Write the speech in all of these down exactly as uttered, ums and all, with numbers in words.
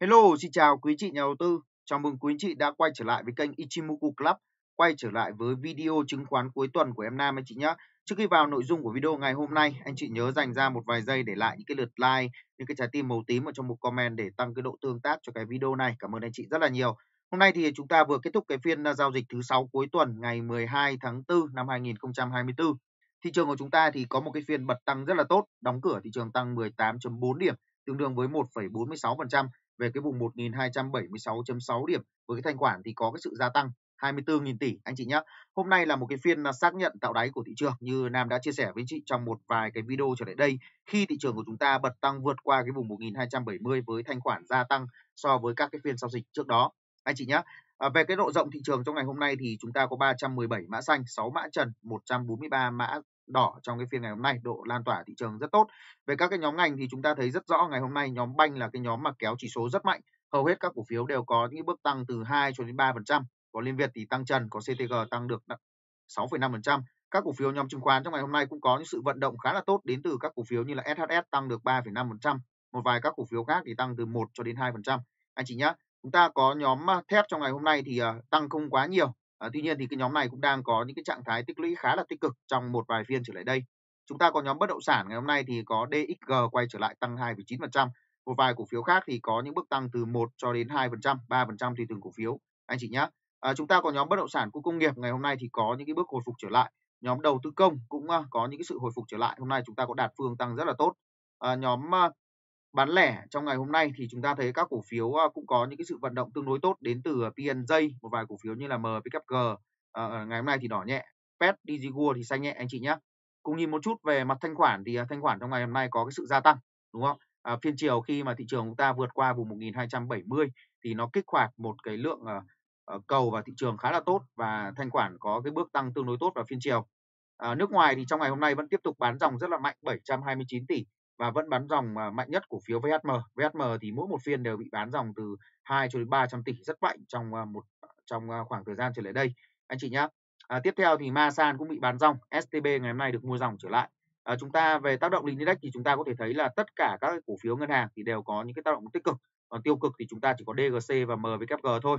Hello, xin chào quý chị nhà đầu tư. Chào mừng quý anh chị đã quay trở lại với kênh Ichimoku Club, quay trở lại với video chứng khoán cuối tuần của em Nam anh chị nhé. Trước khi vào nội dung của video ngày hôm nay, anh chị nhớ dành ra một vài giây để lại những cái lượt like, những cái trái tim màu tím ở trong mục comment để tăng cái độ tương tác cho cái video này. Cảm ơn anh chị rất là nhiều. Hôm nay thì chúng ta vừa kết thúc cái phiên à, giao dịch thứ sáu cuối tuần ngày mười hai tháng tư năm hai nghìn không trăm hai mươi tư. Thị trường của chúng ta thì có một cái phiên bật tăng rất là tốt, đóng cửa thị trường tăng mười tám phẩy bốn điểm, tương đương với một phẩy bốn mươi sáu phần trăm về cái vùng một nghìn hai trăm bảy mươi sáu phẩy sáu điểm, với cái thanh khoản thì có cái sự gia tăng hai mươi tư nghìn tỷ anh chị nhé. Hôm nay là một cái phiên xác nhận tạo đáy của thị trường như Nam đã chia sẻ với chị trong một vài cái video trở lại đây, khi thị trường của chúng ta bật tăng vượt qua cái vùng một nghìn hai trăm bảy mươi với thanh khoản gia tăng so với các cái phiên giao dịch trước đó anh chị nhé. À, về cái độ rộng thị trường trong ngày hôm nay thì chúng ta có ba trăm mười bảy mã xanh, sáu mã trần, một trăm bốn mươi ba mã đỏ trong cái phiên ngày hôm nay, độ lan tỏa thị trường rất tốt. Về các cái nhóm ngành thì chúng ta thấy rất rõ ngày hôm nay nhóm banh là cái nhóm mà kéo chỉ số rất mạnh. Hầu hết các cổ phiếu đều có những bước tăng từ hai cho đến ba phần trăm. Có Liên Việt thì tăng trần, có xê tê giê tăng được sáu phẩy năm phần trăm. Các cổ phiếu nhóm chứng khoán trong ngày hôm nay cũng có những sự vận động khá là tốt đến từ các cổ phiếu như là ét hát ét tăng được ba phẩy năm phần trăm. Một vài các cổ phiếu khác thì tăng từ một cho đến hai phần trăm. Anh chị nhé. Chúng ta có nhóm thép trong ngày hôm nay thì tăng không quá nhiều. À, tuy nhiên thì cái nhóm này cũng đang có những cái trạng thái tích lũy khá là tích cực trong một vài phiên trở lại đây. Chúng ta có nhóm bất động sản ngày hôm nay thì có đê ích giê quay trở lại tăng hai phẩy chín phần trăm. Một vài cổ phiếu khác thì có những bước tăng từ một cho đến hai phần trăm, ba phần trăm tùy từng cổ phiếu anh chị nhé. À, chúng ta có nhóm bất động sản khu công nghiệp ngày hôm nay thì có những cái bước hồi phục trở lại. Nhóm đầu tư công cũng uh, có những cái sự hồi phục trở lại. Hôm nay chúng ta có Đạt Phương tăng rất là tốt. À, nhóm uh, bán lẻ trong ngày hôm nay thì chúng ta thấy các cổ phiếu uh, cũng có những cái sự vận động tương đối tốt đến từ pê en gi, một vài cổ phiếu như là em pê kép giê uh, ngày hôm nay thì đỏ nhẹ, pet, đê giê World thì xanh nhẹ anh chị nhé. Cùng nhìn một chút về mặt thanh khoản thì uh, thanh khoản trong ngày hôm nay có cái sự gia tăng, đúng không? À, phiên chiều khi mà thị trường chúng ta vượt qua vùng một nghìn hai trăm bảy mươi thì nó kích hoạt một cái lượng uh, cầu vào thị trường khá là tốt và thanh khoản có cái bước tăng tương đối tốt vào phiên chiều. À, nước ngoài thì trong ngày hôm nay vẫn tiếp tục bán dòng rất là mạnh, bảy trăm hai mươi chín tỷ và vẫn bán dòng uh, mạnh nhất cổ phiếu vê hát em. vê hát em thì mỗi một phiên đều bị bán dòng từ hai cho đến ba trăm tỷ rất mạnh trong uh, một trong uh, khoảng thời gian trở lại đây anh chị nhé. À, tiếp theo thì Masan cũng bị bán dòng, ét tê bê ngày hôm nay được mua dòng trở lại. À, chúng ta về tác động index thì chúng ta có thể thấy là tất cả các cổ phiếu ngân hàng thì đều có những cái tác động tích cực, còn tiêu cực thì chúng ta chỉ có đê giê xê và em pê kép giê thôi.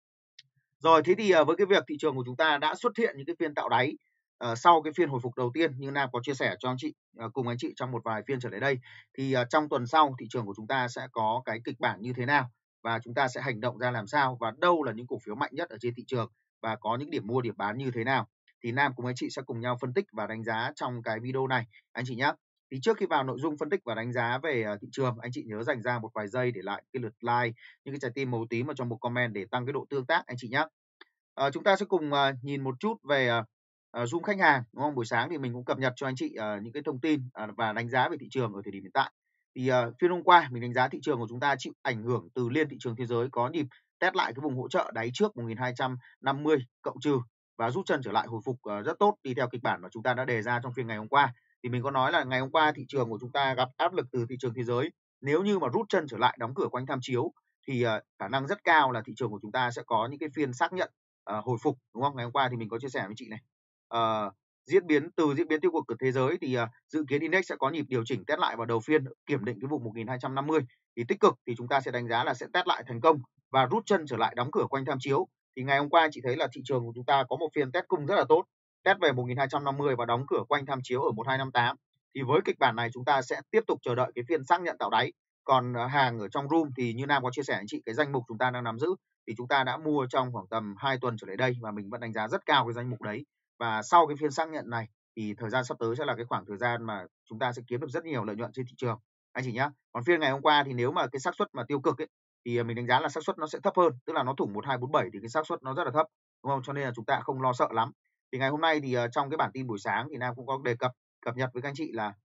Rồi thế thì với cái việc thị trường của chúng ta đã xuất hiện những cái phiên tạo đáy uh, sau cái phiên hồi phục đầu tiên như Nam có chia sẻ cho anh chị uh, cùng anh chị trong một vài phiên trở lại đây, thì uh, trong tuần sau thị trường của chúng ta sẽ có cái kịch bản như thế nào và chúng ta sẽ hành động ra làm sao và đâu là những cổ phiếu mạnh nhất ở trên thị trường và có những điểm mua điểm bán như thế nào, thì Nam cùng anh chị sẽ cùng nhau phân tích và đánh giá trong cái video này anh chị nhé. Thì trước khi vào nội dung phân tích và đánh giá về thị trường, anh chị nhớ dành ra một vài giây để lại cái lượt like, những cái trái tim màu tím ở trong một comment để tăng cái độ tương tác anh chị nhé. À, chúng ta sẽ cùng uh, nhìn một chút về uh, Zoom khách hàng, đúng không? Buổi sáng thì mình cũng cập nhật cho anh chị uh, những cái thông tin uh, và đánh giá về thị trường ở thời điểm hiện tại. Thì uh, phiên hôm qua mình đánh giá thị trường của chúng ta chịu ảnh hưởng từ liên thị trường thế giới có nhịp test lại cái vùng hỗ trợ đáy trước một nghìn hai trăm năm mươi cộng trừ và rút chân trở lại hồi phục uh, rất tốt đi theo kịch bản mà chúng ta đã đề ra trong phiên ngày hôm qua. Thì mình có nói là ngày hôm qua thị trường của chúng ta gặp áp lực từ thị trường thế giới. Nếu như mà rút chân trở lại đóng cửa quanh tham chiếu thì uh, khả năng rất cao là thị trường của chúng ta sẽ có những cái phiên xác nhận uh, hồi phục, đúng không? Ngày hôm qua thì mình có chia sẻ với chị này. Uh, diễn biến từ diễn biến tiêu cực của thế giới thì uh, dự kiến index sẽ có nhịp điều chỉnh test lại vào đầu phiên, kiểm định cái vùng một nghìn hai trăm năm mươi. Thì tích cực thì chúng ta sẽ đánh giá là sẽ test lại thành công và rút chân trở lại đóng cửa quanh tham chiếu. Thì ngày hôm qua chị thấy là thị trường của chúng ta có một phiên test cung rất là tốt, test về một nghìn hai trăm năm mươi và đóng cửa quanh tham chiếu ở một nghìn hai trăm năm mươi tám. Thì với kịch bản này chúng ta sẽ tiếp tục chờ đợi cái phiên xác nhận tạo đáy. Còn uh, hàng ở trong room thì như Nam có chia sẻ với chị, cái danh mục chúng ta đang nắm giữ thì chúng ta đã mua trong khoảng tầm hai tuần trở lại đây và mình vẫn đánh giá rất cao cái danh mục đấy. Và sau cái phiên xác nhận này thì thời gian sắp tới sẽ là cái khoảng thời gian mà chúng ta sẽ kiếm được rất nhiều lợi nhuận trên thị trường anh chị nhé. Còn phiên ngày hôm qua thì nếu mà cái xác suất mà tiêu cực ấy thì mình đánh giá là xác suất nó sẽ thấp hơn, tức là nó thủng một hai bốn bảy thì cái xác suất nó rất là thấp, đúng không? Cho nên là chúng ta không lo sợ lắm. Thì ngày hôm nay thì uh, trong cái bản tin buổi sáng thì Nam cũng có đề cập cập nhật với các anh chị là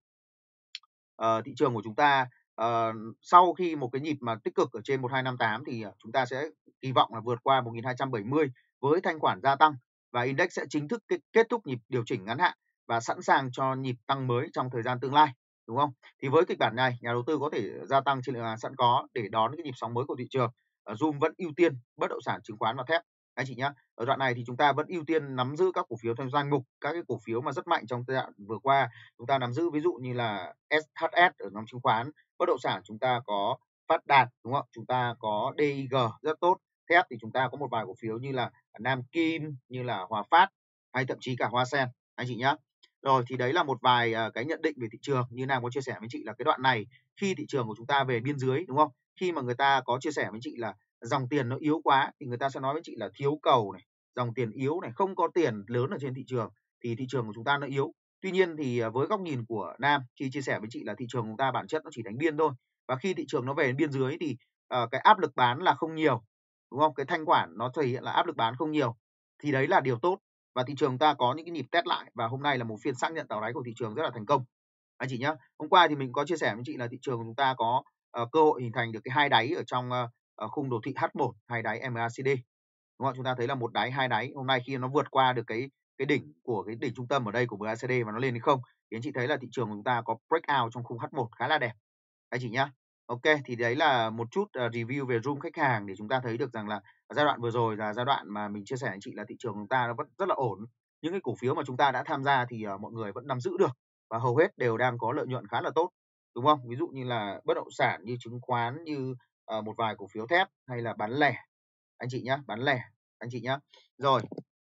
uh, thị trường của chúng ta uh, sau khi một cái nhịp mà tích cực ở trên một nghìn hai trăm năm mươi tám thì uh, chúng ta sẽ kỳ vọng là vượt qua một nghìn hai trăm bảy mươi với thanh khoản gia tăng và index sẽ chính thức kết thúc nhịp điều chỉnh ngắn hạn và sẵn sàng cho nhịp tăng mới trong thời gian tương lai, đúng không? Thì với kịch bản này, nhà đầu tư có thể gia tăng trên lượng hàng sẵn có để đón cái nhịp sóng mới của thị trường. Uh, Zoom vẫn ưu tiên bất động sản, chứng khoán và thép anh chị nhé. Ở đoạn này thì chúng ta vẫn ưu tiên nắm giữ các cổ phiếu trong danh mục, các cái cổ phiếu mà rất mạnh trong giai đoạn vừa qua chúng ta nắm giữ, ví dụ như là ét hát ét ở nhóm chứng khoán, bất động sản chúng ta có Phát Đạt, đúng không? Chúng ta có đê i giê rất tốt. Thép thì chúng ta có một vài cổ phiếu như là Nam Kim, như là Hòa Phát hay thậm chí cả Hoa Sen anh chị nhé. Rồi thì đấy là một vài uh, cái nhận định về thị trường như Nam có chia sẻ với chị là cái đoạn này khi thị trường của chúng ta về biên dưới, đúng không? Khi mà người ta có chia sẻ với chị là dòng tiền nó yếu quá thì người ta sẽ nói với chị là thiếu cầu này, dòng tiền yếu này, không có tiền lớn ở trên thị trường thì thị trường của chúng ta nó yếu. Tuy nhiên thì với góc nhìn của Nam khi chia sẻ với chị là thị trường của chúng ta bản chất nó chỉ đánh biên thôi, và khi thị trường nó về biên dưới thì uh, cái áp lực bán là không nhiều, đúng không? Cái thanh khoản nó thể hiện là áp lực bán không nhiều thì đấy là điều tốt, và thị trường ta có những cái nhịp test lại, và hôm nay là một phiên xác nhận tạo đáy của thị trường rất là thành công anh chị nhé. Hôm qua thì mình có chia sẻ với chị là thị trường của chúng ta có uh, cơ hội hình thành được cái hai đáy ở trong uh, khung đồ thị hát một, hai đáy em a xê đê, đúng không? Chúng ta thấy là một đáy, hai đáy. Hôm nay khi nó vượt qua được cái cái đỉnh của cái đỉnh trung tâm ở đây của em a xê đê và nó lên hay không thì anh chị thấy là thị trường của chúng ta có breakout trong khung hát một khá là đẹp anh chị nhé. Ok, thì đấy là một chút uh, review về room khách hàng để chúng ta thấy được rằng là giai đoạn vừa rồi là giai đoạn mà mình chia sẻ với chị là thị trường của chúng ta nó vẫn rất là ổn. Những cái cổ phiếu mà chúng ta đã tham gia thì uh, mọi người vẫn nắm giữ được và hầu hết đều đang có lợi nhuận khá là tốt, đúng không? Ví dụ như là bất động sản, như chứng khoán, như uh, một vài cổ phiếu thép hay là bán lẻ anh chị nhé, bán lẻ anh chị nhé. Rồi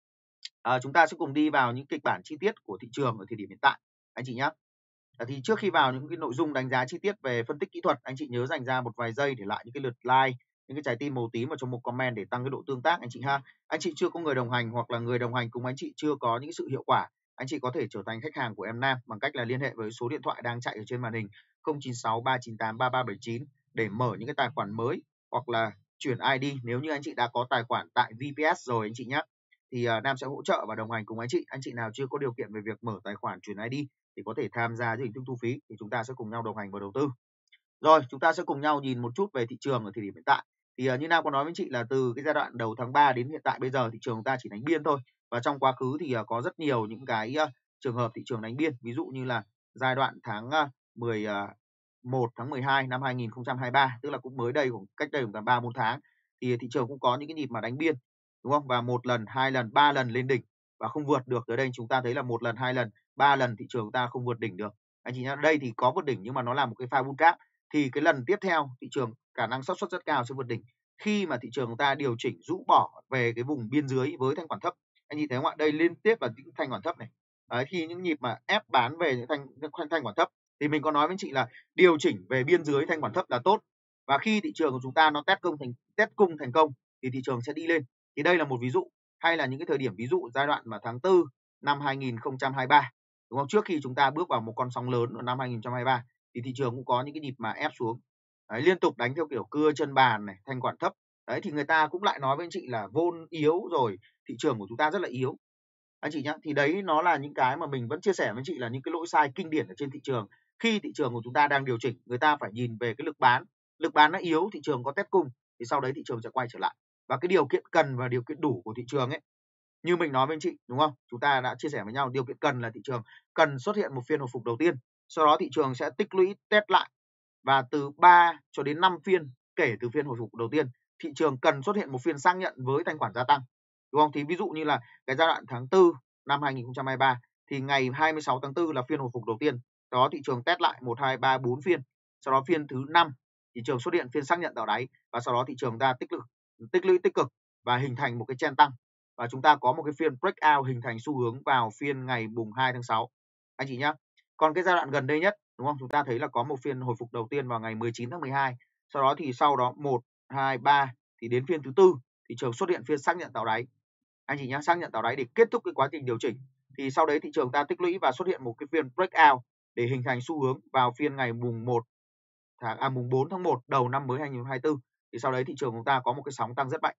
à, chúng ta sẽ cùng đi vào những kịch bản chi tiết của thị trường ở thời điểm hiện tại anh chị nhé. À, thì trước khi vào những cái nội dung đánh giá chi tiết về phân tích kỹ thuật, anh chị nhớ dành ra một vài giây để lại những cái lượt like, những cái trái tim màu tím vào trong một comment để tăng cái độ tương tác anh chị ha. Anh chị chưa có người đồng hành hoặc là người đồng hành cùng anh chị chưa có những sự hiệu quả, anh chị có thể trở thành khách hàng của em Nam bằng cách là liên hệ với số điện thoại đang chạy ở trên màn hình không chín sáu ba chín tám ba ba bảy chín để mở những cái tài khoản mới hoặc là chuyển i đê. Nếu như anh chị đã có tài khoản tại vê pê ét rồi anh chị nhé, thì uh, Nam sẽ hỗ trợ và đồng hành cùng anh chị. Anh chị nào chưa có điều kiện về việc mở tài khoản chuyển i đê thì có thể tham gia dưới hình thức thu phí, thì chúng ta sẽ cùng nhau đồng hành và đầu tư. Rồi chúng ta sẽ cùng nhau nhìn một chút về thị trường ở thời điểm hiện tại. Thì uh, như Nam có nói với chị là từ cái giai đoạn đầu tháng ba đến hiện tại bây giờ thị trường chúng ta chỉ đánh biên thôi, và trong quá khứ thì uh, có rất nhiều những cái uh, trường hợp thị trường đánh biên, ví dụ như là giai đoạn tháng uh, mười một tháng mười hai năm hai nghìn không trăm hai mươi ba, tức là cũng mới đây, cũng cách đây khoảng ba bốn tháng, thì thị trường cũng có những cái nhịp mà đánh biên, đúng không? Và một lần, hai lần, ba lần lên đỉnh và không vượt được. Tới đây chúng ta thấy là một lần, hai lần, ba lần thị trường chúng ta không vượt đỉnh được anh chị nhá. Đây thì có vượt đỉnh nhưng mà nó là một cái pha bull cap, thì cái lần tiếp theo thị trường khả năng xác suất rất cao sẽ vượt đỉnh khi mà thị trường chúng ta điều chỉnh rũ bỏ về cái vùng biên dưới với thanh khoản thấp. Anh chị thấy không ạ? Đây liên tiếp là những thanh khoản thấp này. Đấy, khi những nhịp mà ép bán về những thanh thanh, thanh khoản thấp thì mình có nói với chị là điều chỉnh về biên dưới thanh khoản thấp là tốt, và khi thị trường của chúng ta nó test cung thành test cung thành công thì thị trường sẽ đi lên. Thì đây là một ví dụ, hay là những cái thời điểm ví dụ giai đoạn mà tháng tư năm hai nghìn không trăm hai mươi ba, đúng không? Trước khi chúng ta bước vào một con sóng lớn ở năm hai nghìn không trăm hai mươi ba thì thị trường cũng có những cái nhịp mà ép xuống. Đấy, liên tục đánh theo kiểu cưa chân bàn này, thanh khoản thấp. Đấy thì người ta cũng lại nói với anh chị là vôn yếu rồi, thị trường của chúng ta rất là yếu anh chị nhé. Thì đấy nó là những cái mà mình vẫn chia sẻ với chị là những cái lỗi sai kinh điển ở trên thị trường. Khi thị trường của chúng ta đang điều chỉnh, người ta phải nhìn về cái lực bán, lực bán nó yếu, thị trường có test cung thì sau đấy thị trường sẽ quay trở lại. Và cái điều kiện cần và điều kiện đủ của thị trường ấy, như mình nói với anh chị, đúng không? Chúng ta đã chia sẻ với nhau, điều kiện cần là thị trường cần xuất hiện một phiên hồi phục đầu tiên, sau đó thị trường sẽ tích lũy test lại, và từ ba cho đến năm phiên kể từ phiên hồi phục đầu tiên, thị trường cần xuất hiện một phiên xác nhận với thanh khoản gia tăng, đúng không? Thì ví dụ như là cái giai đoạn tháng tư năm hai nghìn không trăm hai mươi ba thì ngày hai mươi sáu tháng tư là phiên hồi phục đầu tiên, đó thị trường test lại một hai ba bốn phiên, sau đó phiên thứ năm thị trường xuất hiện phiên xác nhận tạo đáy, và sau đó thị trường ta tích lũy tích lũy tích cực và hình thành một cái trend tăng, và chúng ta có một cái phiên breakout hình thành xu hướng vào phiên ngày mùng hai tháng sáu anh chị nhé. Còn cái giai đoạn gần đây nhất, đúng không? Chúng ta thấy là có một phiên hồi phục đầu tiên vào ngày mười chín tháng mười hai, sau đó thì sau đó một, hai, ba thì đến phiên thứ tư thị trường xuất hiện phiên xác nhận tạo đáy anh chị nhé, xác nhận tạo đáy để kết thúc cái quá trình điều chỉnh. Thì sau đấy thị trường ta tích lũy và xuất hiện một cái phiên breakout để hình thành xu hướng vào phiên ngày mùng một tháng à mùng bốn tháng một đầu năm mới hai nghìn không trăm hai mươi tư. Thì sau đấy thị trường chúng ta có một cái sóng tăng rất mạnh.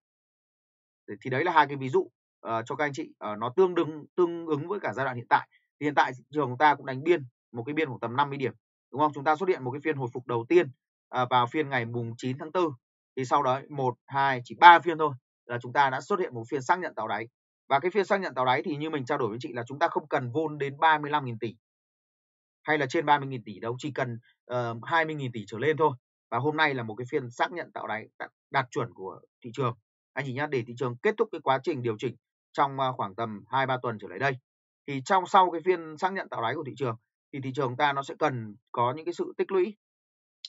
Thì đấy là hai cái ví dụ uh, cho các anh chị, uh, nó tương đương tương ứng với cả giai đoạn hiện tại. Thì hiện tại thị trường chúng ta cũng đánh biên một cái biên khoảng tầm năm mươi điểm, đúng không? Chúng ta xuất hiện một cái phiên hồi phục đầu tiên uh, vào phiên ngày mùng chín tháng tư. Thì sau đó một, hai, chỉ ba phiên thôi là chúng ta đã xuất hiện một phiên xác nhận tạo đáy. Và cái phiên xác nhận tạo đáy thì như mình trao đổi với chị là chúng ta không cần vôn đến ba mươi lăm nghìn tỷ hay là trên ba mươi nghìn tỷ đâu, chỉ cần uh, hai mươi nghìn tỷ trở lên thôi. Và hôm nay là một cái phiên xác nhận tạo đáy đạt, đạt chuẩn của thị trường anh chị nhé, để thị trường kết thúc cái quá trình điều chỉnh trong uh, khoảng tầm hai ba tuần trở lại đây. Thì trong sau cái phiên xác nhận tạo đáy của thị trường thì thị trường ta nó sẽ cần có những cái sự tích lũy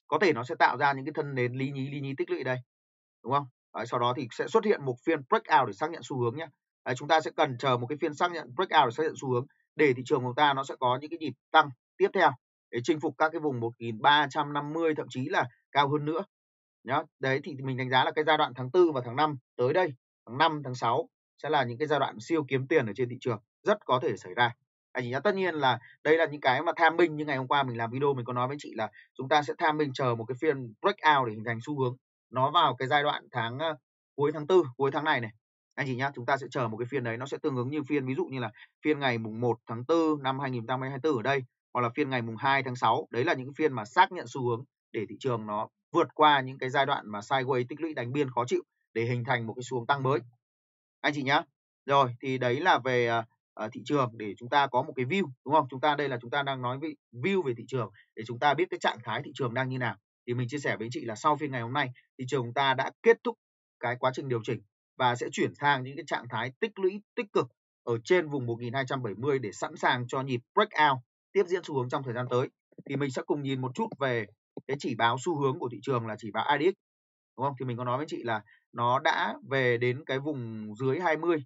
có thể nó sẽ tạo ra những cái thân nến lý nhí lý nhí tích lũy ở đây, đúng không? Đấy, sau đó thì sẽ xuất hiện một phiên breakout để xác nhận xu hướng nhé. Đấy, chúng ta sẽ cần chờ một cái phiên xác nhận breakout để xác nhận xu hướng để thị trường của chúng ta nó sẽ có những cái nhịp tăng tiếp theo để chinh phục các cái vùng một nghìn ba trăm năm mươi, thậm chí là cao hơn nữa nhá. Đấy thì mình đánh giá là cái giai đoạn tháng tư và tháng năm tới đây, tháng năm, tháng sáu sẽ là những cái giai đoạn siêu kiếm tiền ở trên thị trường, rất có thể xảy ra. Anh chị nhá, tất nhiên là đây là những cái mà tham minh, như ngày hôm qua mình làm video mình có nói với chị là chúng ta sẽ tham minh chờ một cái phiên breakout để hình thành xu hướng nó vào cái giai đoạn tháng uh, cuối tháng tư, cuối tháng này này. Anh chị nhá, chúng ta sẽ chờ một cái phiên đấy, nó sẽ tương ứng như phiên ví dụ như là phiên ngày mùng một tháng tư năm hai nghìn không trăm hai mươi tư ở đây, hoặc là phiên ngày mùng hai tháng sáu. Đấy là những phiên mà xác nhận xu hướng để thị trường nó vượt qua những cái giai đoạn mà sideways tích lũy đánh biên khó chịu để hình thành một cái xu hướng tăng mới. Anh chị nhá. Rồi thì đấy là về uh, thị trường để chúng ta có một cái view, đúng không? Chúng ta đây là chúng ta đang nói về view về thị trường để chúng ta biết cái trạng thái thị trường đang như nào. Thì mình chia sẻ với chị là sau phiên ngày hôm nay, thị trường chúng ta đã kết thúc cái quá trình điều chỉnh và sẽ chuyển sang những cái trạng thái tích lũy tích cực ở trên vùng một nghìn hai trăm bảy mươi để sẵn sàng cho nhịp breakout tiếp diễn xu hướng trong thời gian tới. Thì mình sẽ cùng nhìn một chút về cái chỉ báo xu hướng của thị trường là chỉ báo i đê ích, đúng không? Thì mình có nói với chị là nó đã về đến cái vùng dưới hai mươi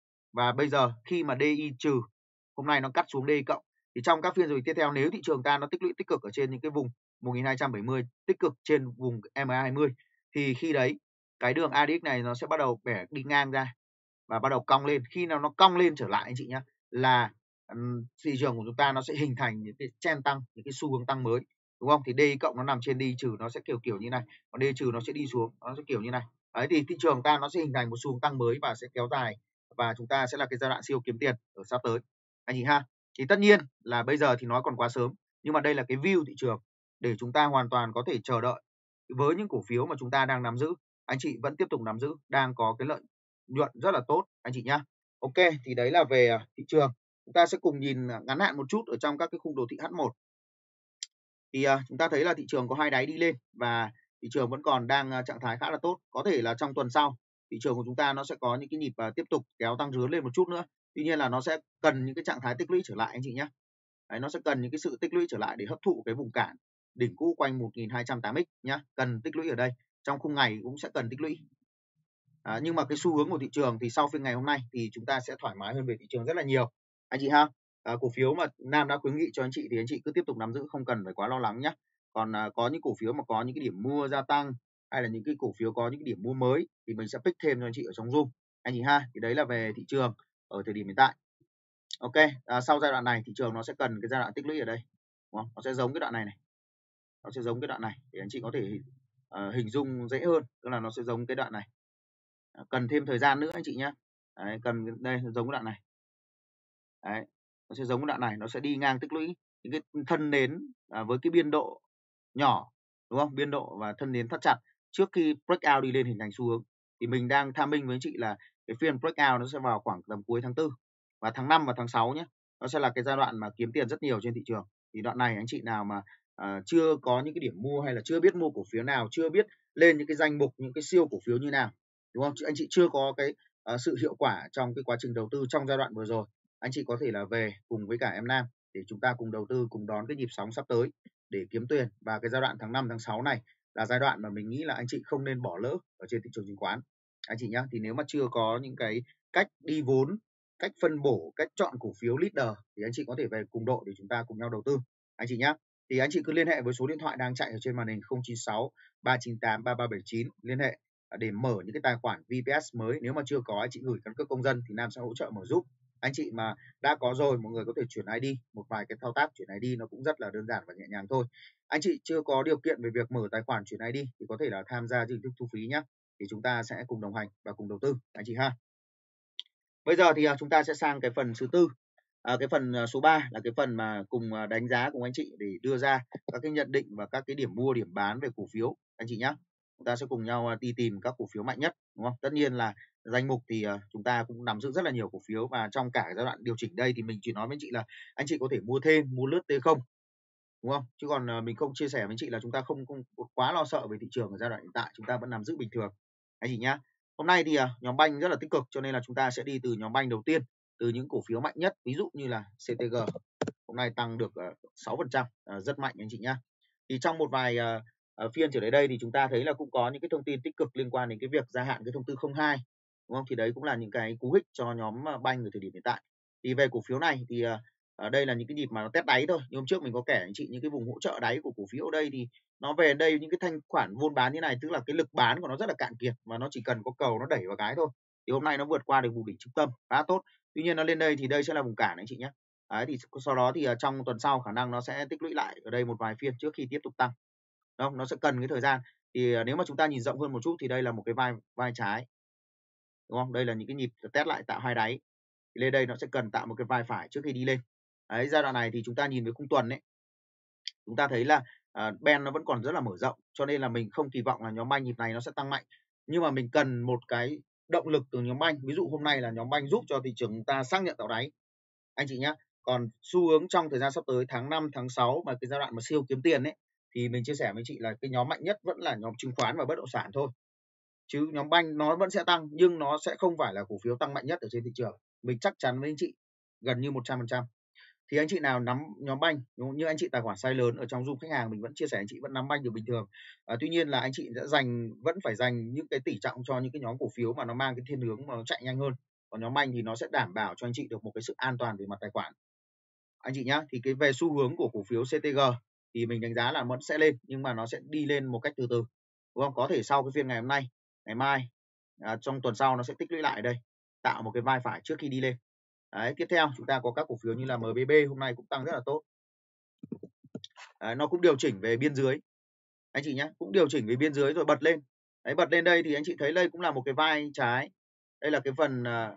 và bây giờ khi mà đê i trừ hôm nay nó cắt xuống đê i cộng thì trong các phiên rồi tiếp theo nếu thị trường ta nó tích lũy tích cực ở trên những cái vùng một nghìn hai trăm bảy mươi, tích cực trên vùng em a hai mươi thì khi đấy cái đường i đê ích này nó sẽ bắt đầu bẻ đi ngang ra và bắt đầu cong lên. Khi nào nó cong lên trở lại anh chị nhé là um, thị trường của chúng ta nó sẽ hình thành những cái trend tăng, những cái xu hướng tăng mới, đúng không? Thì đê i cộng nó nằm trên đê i trừ, nó sẽ kiểu kiểu như này, còn đê i trừ nó sẽ đi xuống, nó sẽ kiểu như này. Đấy thì thị trường ta nó sẽ hình thành một xu hướng tăng mới và sẽ kéo dài và chúng ta sẽ là cái giai đoạn siêu kiếm tiền ở sắp tới anh chị ha. Thì tất nhiên là bây giờ thì nói còn quá sớm, nhưng mà đây là cái view thị trường để chúng ta hoàn toàn có thể chờ đợi với những cổ phiếu mà chúng ta đang nắm giữ. Anh chị vẫn tiếp tục nắm giữ, đang có cái lợi nhuận rất là tốt anh chị nhá. Ok, thì đấy là về thị trường. Chúng ta sẽ cùng nhìn ngắn hạn một chút ở trong các cái khung đồ thị H một. Thì uh, chúng ta thấy là thị trường có hai đáy đi lên và thị trường vẫn còn đang uh, trạng thái khá là tốt. Có thể là trong tuần sau thị trường của chúng ta nó sẽ có những cái nhịp uh, tiếp tục kéo tăng rướn lên một chút nữa. Tuy nhiên là nó sẽ cần những cái trạng thái tích lũy trở lại anh chị nhé. Đấy, nó sẽ cần những cái sự tích lũy trở lại để hấp thụ cái vùng cản đỉnh cũ quanh một nghìn hai trăm tám mươi x nhá. Cần tích lũy ở đây, trong khung ngày cũng sẽ cần tích lũy. À, nhưng mà cái xu hướng của thị trường thì sau phiên ngày hôm nay thì chúng ta sẽ thoải mái hơn về thị trường rất là nhiều anh chị ha. À, cổ phiếu mà Nam đã khuyến nghị cho anh chị thì anh chị cứ tiếp tục nắm giữ, không cần phải quá lo lắng nhé. Còn à, có những cổ phiếu mà có những cái điểm mua gia tăng hay là những cái cổ phiếu có những cái điểm mua mới thì mình sẽ pick thêm cho anh chị ở trong Zoom anh chị ha. Thì đấy là về thị trường ở thời điểm hiện tại. Ok, à, sau giai đoạn này thị trường nó sẽ cần cái giai đoạn tích lũy ở đây, đúng không? Nó sẽ giống cái đoạn này này, nó sẽ giống cái đoạn này để anh chị có thể uh, hình dung dễ hơn, tức là nó sẽ giống cái đoạn này. Cần thêm thời gian nữa anh chị nhé. Đấy, cần đây giống cái đoạn này. Đấy, nó sẽ giống cái đoạn này, nó sẽ đi ngang tích lũy những cái thân nến à, với cái biên độ nhỏ, đúng không? Biên độ và thân nến thắt chặt trước khi breakout đi lên hình thành xu hướng. Thì mình đang tham minh với anh chị là cái phiên breakout nó sẽ vào khoảng tầm cuối tháng tư và tháng năm và tháng sáu nhé. Nó sẽ là cái giai đoạn mà kiếm tiền rất nhiều trên thị trường. Thì đoạn này anh chị nào mà uh, chưa có những cái điểm mua hay là chưa biết mua cổ phiếu nào, chưa biết lên những cái danh mục những cái siêu cổ phiếu như nào, đúng không? Anh chị chưa có cái uh, sự hiệu quả trong cái quá trình đầu tư trong giai đoạn vừa rồi, anh chị có thể là về cùng với cả em Nam để chúng ta cùng đầu tư, cùng đón cái nhịp sóng sắp tới để kiếm tiền. Và cái giai đoạn tháng năm tháng sáu này là giai đoạn mà mình nghĩ là anh chị không nên bỏ lỡ ở trên thị trường chứng khoán anh chị nhá. Thì nếu mà chưa có những cái cách đi vốn, cách phân bổ, cách chọn cổ phiếu leader thì anh chị có thể về cùng đội để chúng ta cùng nhau đầu tư anh chị nhá. Thì anh chị cứ liên hệ với số điện thoại đang chạy ở trên màn hình không chín sáu ba chín tám ba ba bảy chín, liên hệ để mở những cái tài khoản vê pê ét mới. Nếu mà chưa có, anh chị gửi căn cước công dân thì Nam sẽ hỗ trợ mở giúp. Anh chị mà đã có rồi, mọi người có thể chuyển i đê, một vài cái thao tác chuyển i đê nó cũng rất là đơn giản và nhẹ nhàng thôi. Anh chị chưa có điều kiện về việc mở tài khoản chuyển i đê thì có thể là tham gia hình thức thu phí nhé, thì chúng ta sẽ cùng đồng hành và cùng đầu tư anh chị ha. Bây giờ thì chúng ta sẽ sang cái phần thứ tư. À, cái phần số ba là cái phần mà cùng đánh giá cùng anh chị để đưa ra các cái nhận định và các cái điểm mua điểm bán về cổ phiếu anh chị nhé. Chúng ta sẽ cùng nhau đi tìm các cổ phiếu mạnh nhất, đúng không? Tất nhiên là danh mục thì chúng ta cũng nắm giữ rất là nhiều cổ phiếu và trong cả giai đoạn điều chỉnh đây thì mình chỉ nói với anh chị là anh chị có thể mua thêm, mua lướt T không, đúng không? Chứ còn mình không chia sẻ với anh chị là chúng ta không, không quá lo sợ về thị trường ở giai đoạn hiện tại, chúng ta vẫn nắm giữ bình thường anh chị nhá. Hôm nay thì nhóm banh rất là tích cực cho nên là chúng ta sẽ đi từ nhóm banh đầu tiên, từ những cổ phiếu mạnh nhất, ví dụ như là xê tê giê hôm nay tăng được sáu phần trăm, rất mạnh anh chị nhá. Thì trong một vài uh, phiên trở lại đây thì chúng ta thấy là cũng có những cái thông tin tích cực liên quan đến cái việc gia hạn cái thông tư không hai, đúng không? Thì đấy cũng là những cái cú hích cho nhóm banh ở thời điểm hiện tại. Thì về cổ phiếu này thì uh, ở đây là những cái nhịp mà nó test đáy thôi. Nhưng hôm trước mình có kể anh chị những cái vùng hỗ trợ đáy của cổ phiếu ở đây thì nó về đây những cái thanh khoản vôn bán như này, tức là cái lực bán của nó rất là cạn kiệt và nó chỉ cần có cầu nó đẩy vào cái thôi. Thì hôm nay nó vượt qua được vùng đỉnh trung tâm khá tốt. Tuy nhiên nó lên đây thì đây sẽ là vùng cản anh chị nhé. Đấy, thì sau đó thì trong tuần sau khả năng nó sẽ tích lũy lại ở đây một vài phiên trước khi tiếp tục tăng. Đúng không? Nó sẽ cần cái thời gian. Thì nếu mà chúng ta nhìn rộng hơn một chút thì đây là một cái vai vai trái. Đúng không? Đây là những cái nhịp test lại tạo hai đáy. Thì lên đây nó sẽ cần tạo một cái vai phải trước khi đi lên. Đấy, giai đoạn này thì chúng ta nhìn với khung tuần ấy, chúng ta thấy là uh, band nó vẫn còn rất là mở rộng, cho nên là mình không kỳ vọng là nhóm banh nhịp này nó sẽ tăng mạnh, nhưng mà mình cần một cái động lực từ nhóm banh. Ví dụ hôm nay là nhóm banh giúp cho thị trường chúng ta xác nhận tạo đáy anh chị nhé. Còn xu hướng trong thời gian sắp tới tháng năm, tháng sáu mà cái giai đoạn mà siêu kiếm tiền ấy, thì mình chia sẻ với chị là cái nhóm mạnh nhất vẫn là nhóm chứng khoán và bất động sản thôi, chứ nhóm banh nó vẫn sẽ tăng nhưng nó sẽ không phải là cổ phiếu tăng mạnh nhất ở trên thị trường. Mình chắc chắn với anh chị gần như một trăm phần trăm. Thì anh chị nào nắm nhóm banh, như anh chị tài khoản size lớn ở trong Zoom khách hàng, mình vẫn chia sẻ anh chị vẫn nắm banh được bình thường. À, tuy nhiên là anh chị sẽ dành vẫn phải dành những cái tỷ trọng cho những cái nhóm cổ phiếu mà nó mang cái thiên hướng mà nó chạy nhanh hơn. Còn nhóm banh thì nó sẽ đảm bảo cho anh chị được một cái sự an toàn về mặt tài khoản anh chị nhá. Thì cái về xu hướng của cổ phiếu xê tê giê thì mình đánh giá là vẫn sẽ lên, nhưng mà nó sẽ đi lên một cách từ từ, đúng không? Có thể sau cái phiên ngày hôm nay, ngày mai, à, trong tuần sau nó sẽ tích lũy lại đây, tạo một cái vai phải trước khi đi lên. Đấy, tiếp theo chúng ta có các cổ phiếu như là em bê bê hôm nay cũng tăng rất là tốt. Đấy, nó cũng điều chỉnh về biên dưới anh chị nhé, cũng điều chỉnh về biên dưới rồi bật lên. Đấy, bật lên đây thì anh chị thấy đây cũng là một cái vai trái. Đây là cái phần uh,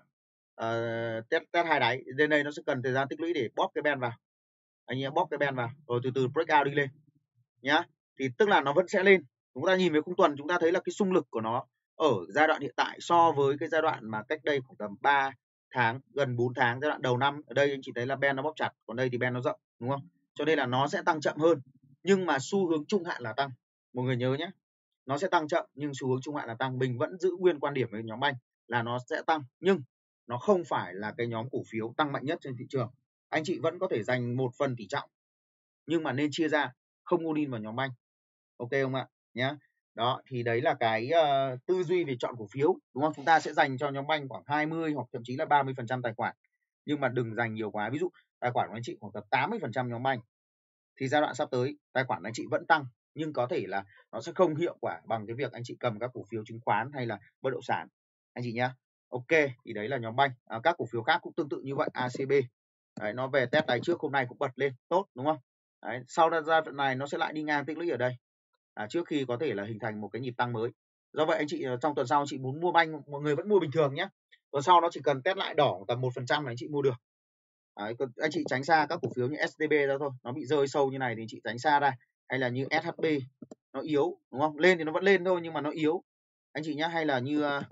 uh, test test hai đáy. Lên đây nó sẽ cần thời gian tích lũy để bóp cái band vào, anh em bóp cái band vào rồi từ từ breakout đi lên nhá. Thì tức là nó vẫn sẽ lên. Chúng ta nhìn về khung tuần chúng ta thấy là cái xung lực của nó ở giai đoạn hiện tại so với cái giai đoạn mà cách đây khoảng tầm ba tháng, gần bốn tháng, giai đoạn đầu năm, ở đây anh chị thấy là band nó bóp chặt, còn đây thì band nó rộng, đúng không? Cho nên là nó sẽ tăng chậm hơn, nhưng mà xu hướng trung hạn là tăng. Mọi người nhớ nhé, nó sẽ tăng chậm nhưng xu hướng trung hạn là tăng. Mình vẫn giữ nguyên quan điểm với nhóm banh là nó sẽ tăng, nhưng nó không phải là cái nhóm cổ phiếu tăng mạnh nhất trên thị trường. Anh chị vẫn có thể dành một phần tỷ trọng, nhưng mà nên chia ra, không all in vào nhóm banh. Ok không ạ? Nhá. Đó, thì đấy là cái uh, tư duy về chọn cổ phiếu, đúng không? Chúng ta sẽ dành cho nhóm banh khoảng hai mươi hoặc thậm chí là ba mươi phần trăm tài khoản, nhưng mà đừng dành nhiều quá. Ví dụ tài khoản của anh chị khoảng tầm tám mươi phần trăm nhóm banh, thì giai đoạn sắp tới tài khoản anh chị vẫn tăng, nhưng có thể là nó sẽ không hiệu quả bằng cái việc anh chị cầm các cổ phiếu chứng khoán hay là bất động sản anh chị nhá. Ok, thì đấy là nhóm banh. À, các cổ phiếu khác cũng tương tự như vậy. a xê bê đấy, nó về test đáy trước hôm nay cũng bật lên tốt, đúng không? Đấy, sau ra giai đoạn này nó sẽ lại đi ngang tích lũy ở đây, à, trước khi có thể là hình thành một cái nhịp tăng mới. Do vậy anh chị trong tuần sau anh chị muốn mua banh, mọi người vẫn mua bình thường nhé. Tuần sau nó chỉ cần test lại đỏ tầm một phần trăm là anh chị mua được. Đấy, anh chị tránh xa các cổ phiếu như ét tê bê ra thôi, nó bị rơi sâu như này thì anh chị tránh xa ra. Hay là như ét hát bê nó yếu, đúng không? Lên thì nó vẫn lên thôi nhưng mà nó yếu anh chị nhé. Hay là như uh,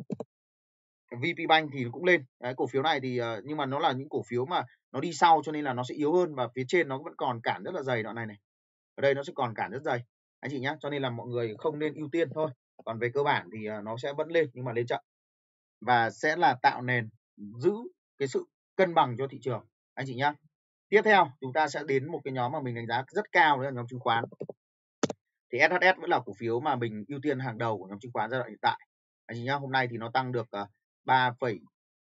vê pê Bank thì nó cũng lên. Đấy, cổ phiếu này thì uh, nhưng mà nó là những cổ phiếu mà nó đi sau cho nên là nó sẽ yếu hơn, và phía trên nó vẫn còn cản rất là dày đoạn này này. Ở đây nó sẽ còn cản rất dày anh chị nhé, cho nên là mọi người không nên ưu tiên thôi. Còn về cơ bản thì uh, nó sẽ vẫn lên nhưng mà lên chậm, và sẽ là tạo nền giữ cái sự cân bằng cho thị trường anh chị nhé. Tiếp theo chúng ta sẽ đến một cái nhóm mà mình đánh giá rất cao, đó là nhóm chứng khoán. Thì ét hát ét vẫn là cổ phiếu mà mình ưu tiên hàng đầu của nhóm chứng khoán giai đoạn hiện tại anh chị nhá. Hôm nay thì nó tăng được ba phẩy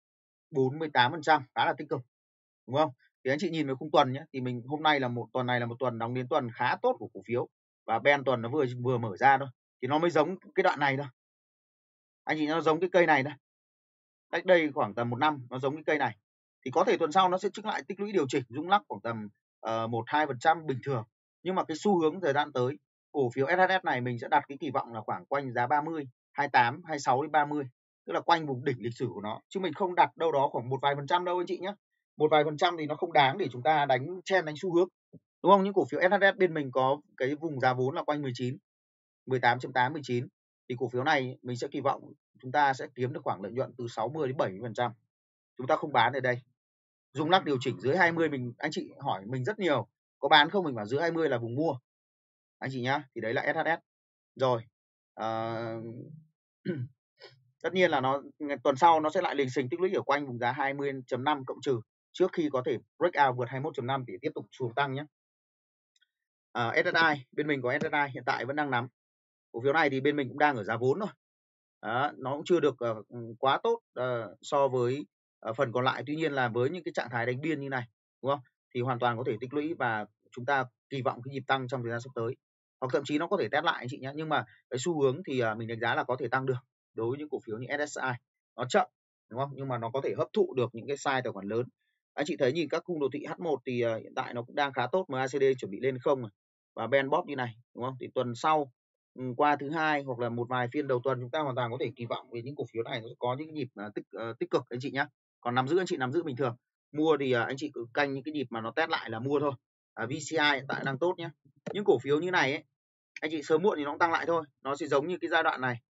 bốn mươi tám phần trăm, khá là tích cực, đúng không? Thì anh chị nhìn về khung tuần nhé, thì mình hôm nay là một tuần này là một tuần đóng đến tuần khá tốt của cổ phiếu, và ben tuần nó vừa vừa mở ra thôi, thì nó mới giống cái đoạn này thôi anh chị, nó giống cái cây này đây, cách đây khoảng tầm một năm nó giống cái cây này. Thì có thể tuần sau nó sẽ chứng lại tích lũy điều chỉnh rung lắc khoảng tầm một hai phần trăm bình thường, nhưng mà cái xu hướng thời gian tới cổ phiếu ét hát ét này mình sẽ đặt cái kỳ vọng là khoảng quanh giá ba mươi, hai mươi tám, hai mươi sáu đến ba mươi, tức là quanh vùng đỉnh lịch sử của nó, chứ mình không đặt đâu đó khoảng một vài phần trăm đâu anh chị nhé. Một vài phần trăm thì nó không đáng để chúng ta đánh chen đánh xu hướng, đúng không? Những cổ phiếu ét hát ét bên mình có cái vùng giá vốn là quanh mười chín, mười tám chấm tám, mười chín, thì cổ phiếu này mình sẽ kỳ vọng chúng ta sẽ kiếm được khoảng lợi nhuận từ sáu mươi đến bảy mươi phần trăm. Chúng ta không bán ở đây, rung lắc điều chỉnh dưới hai mươi. Mình anh chị hỏi mình rất nhiều, có bán không? Mình bảo dưới hai mươi là vùng mua anh chị nhá. Thì đấy là ét hát ét rồi. À, tất nhiên là nó tuần sau nó sẽ lại lình xình tích lũy ở quanh vùng giá hai mươi chấm năm cộng trừ trước khi có thể break out vượt hai mươi mốt chấm năm để tiếp tục xu tăng nhé. À, ét ét i bên mình có ét ét i hiện tại vẫn đang nắm. Cổ phiếu này thì bên mình cũng đang ở giá vốn thôi. Đó, nó cũng chưa được uh, quá tốt uh, so với uh, phần còn lại. Tuy nhiên là với những cái trạng thái đánh biên như này, đúng không? Thì hoàn toàn có thể tích lũy và chúng ta kỳ vọng cái nhịp tăng trong thời gian sắp tới. Hoặc thậm chí nó có thể test lại anh chị nhé. Nhưng mà cái xu hướng thì uh, mình đánh giá là có thể tăng được đối với những cổ phiếu như ét ét i. Nó chậm, đúng không? Nhưng mà nó có thể hấp thụ được những cái size tài khoản lớn. Anh chị thấy nhìn các khung đồ thị H một thì uh, hiện tại nó cũng đang khá tốt, em a xê đê chuẩn bị lên không này, và band bóp như này, đúng không? Thì tuần sau qua thứ hai hoặc là một vài phiên đầu tuần chúng ta hoàn toàn có thể kỳ vọng về những cổ phiếu này nó có những nhịp uh, tích uh, tích cực anh chị nhé. Còn nắm giữ anh chị nắm giữ bình thường, mua thì uh, anh chị cứ canh những cái nhịp mà nó test lại là mua thôi. uh, vê xê i hiện tại đang tốt nhé. Những cổ phiếu như này ấy, anh chị sớm muộn thì nó cũng tăng lại thôi. Nó sẽ giống như cái giai đoạn này,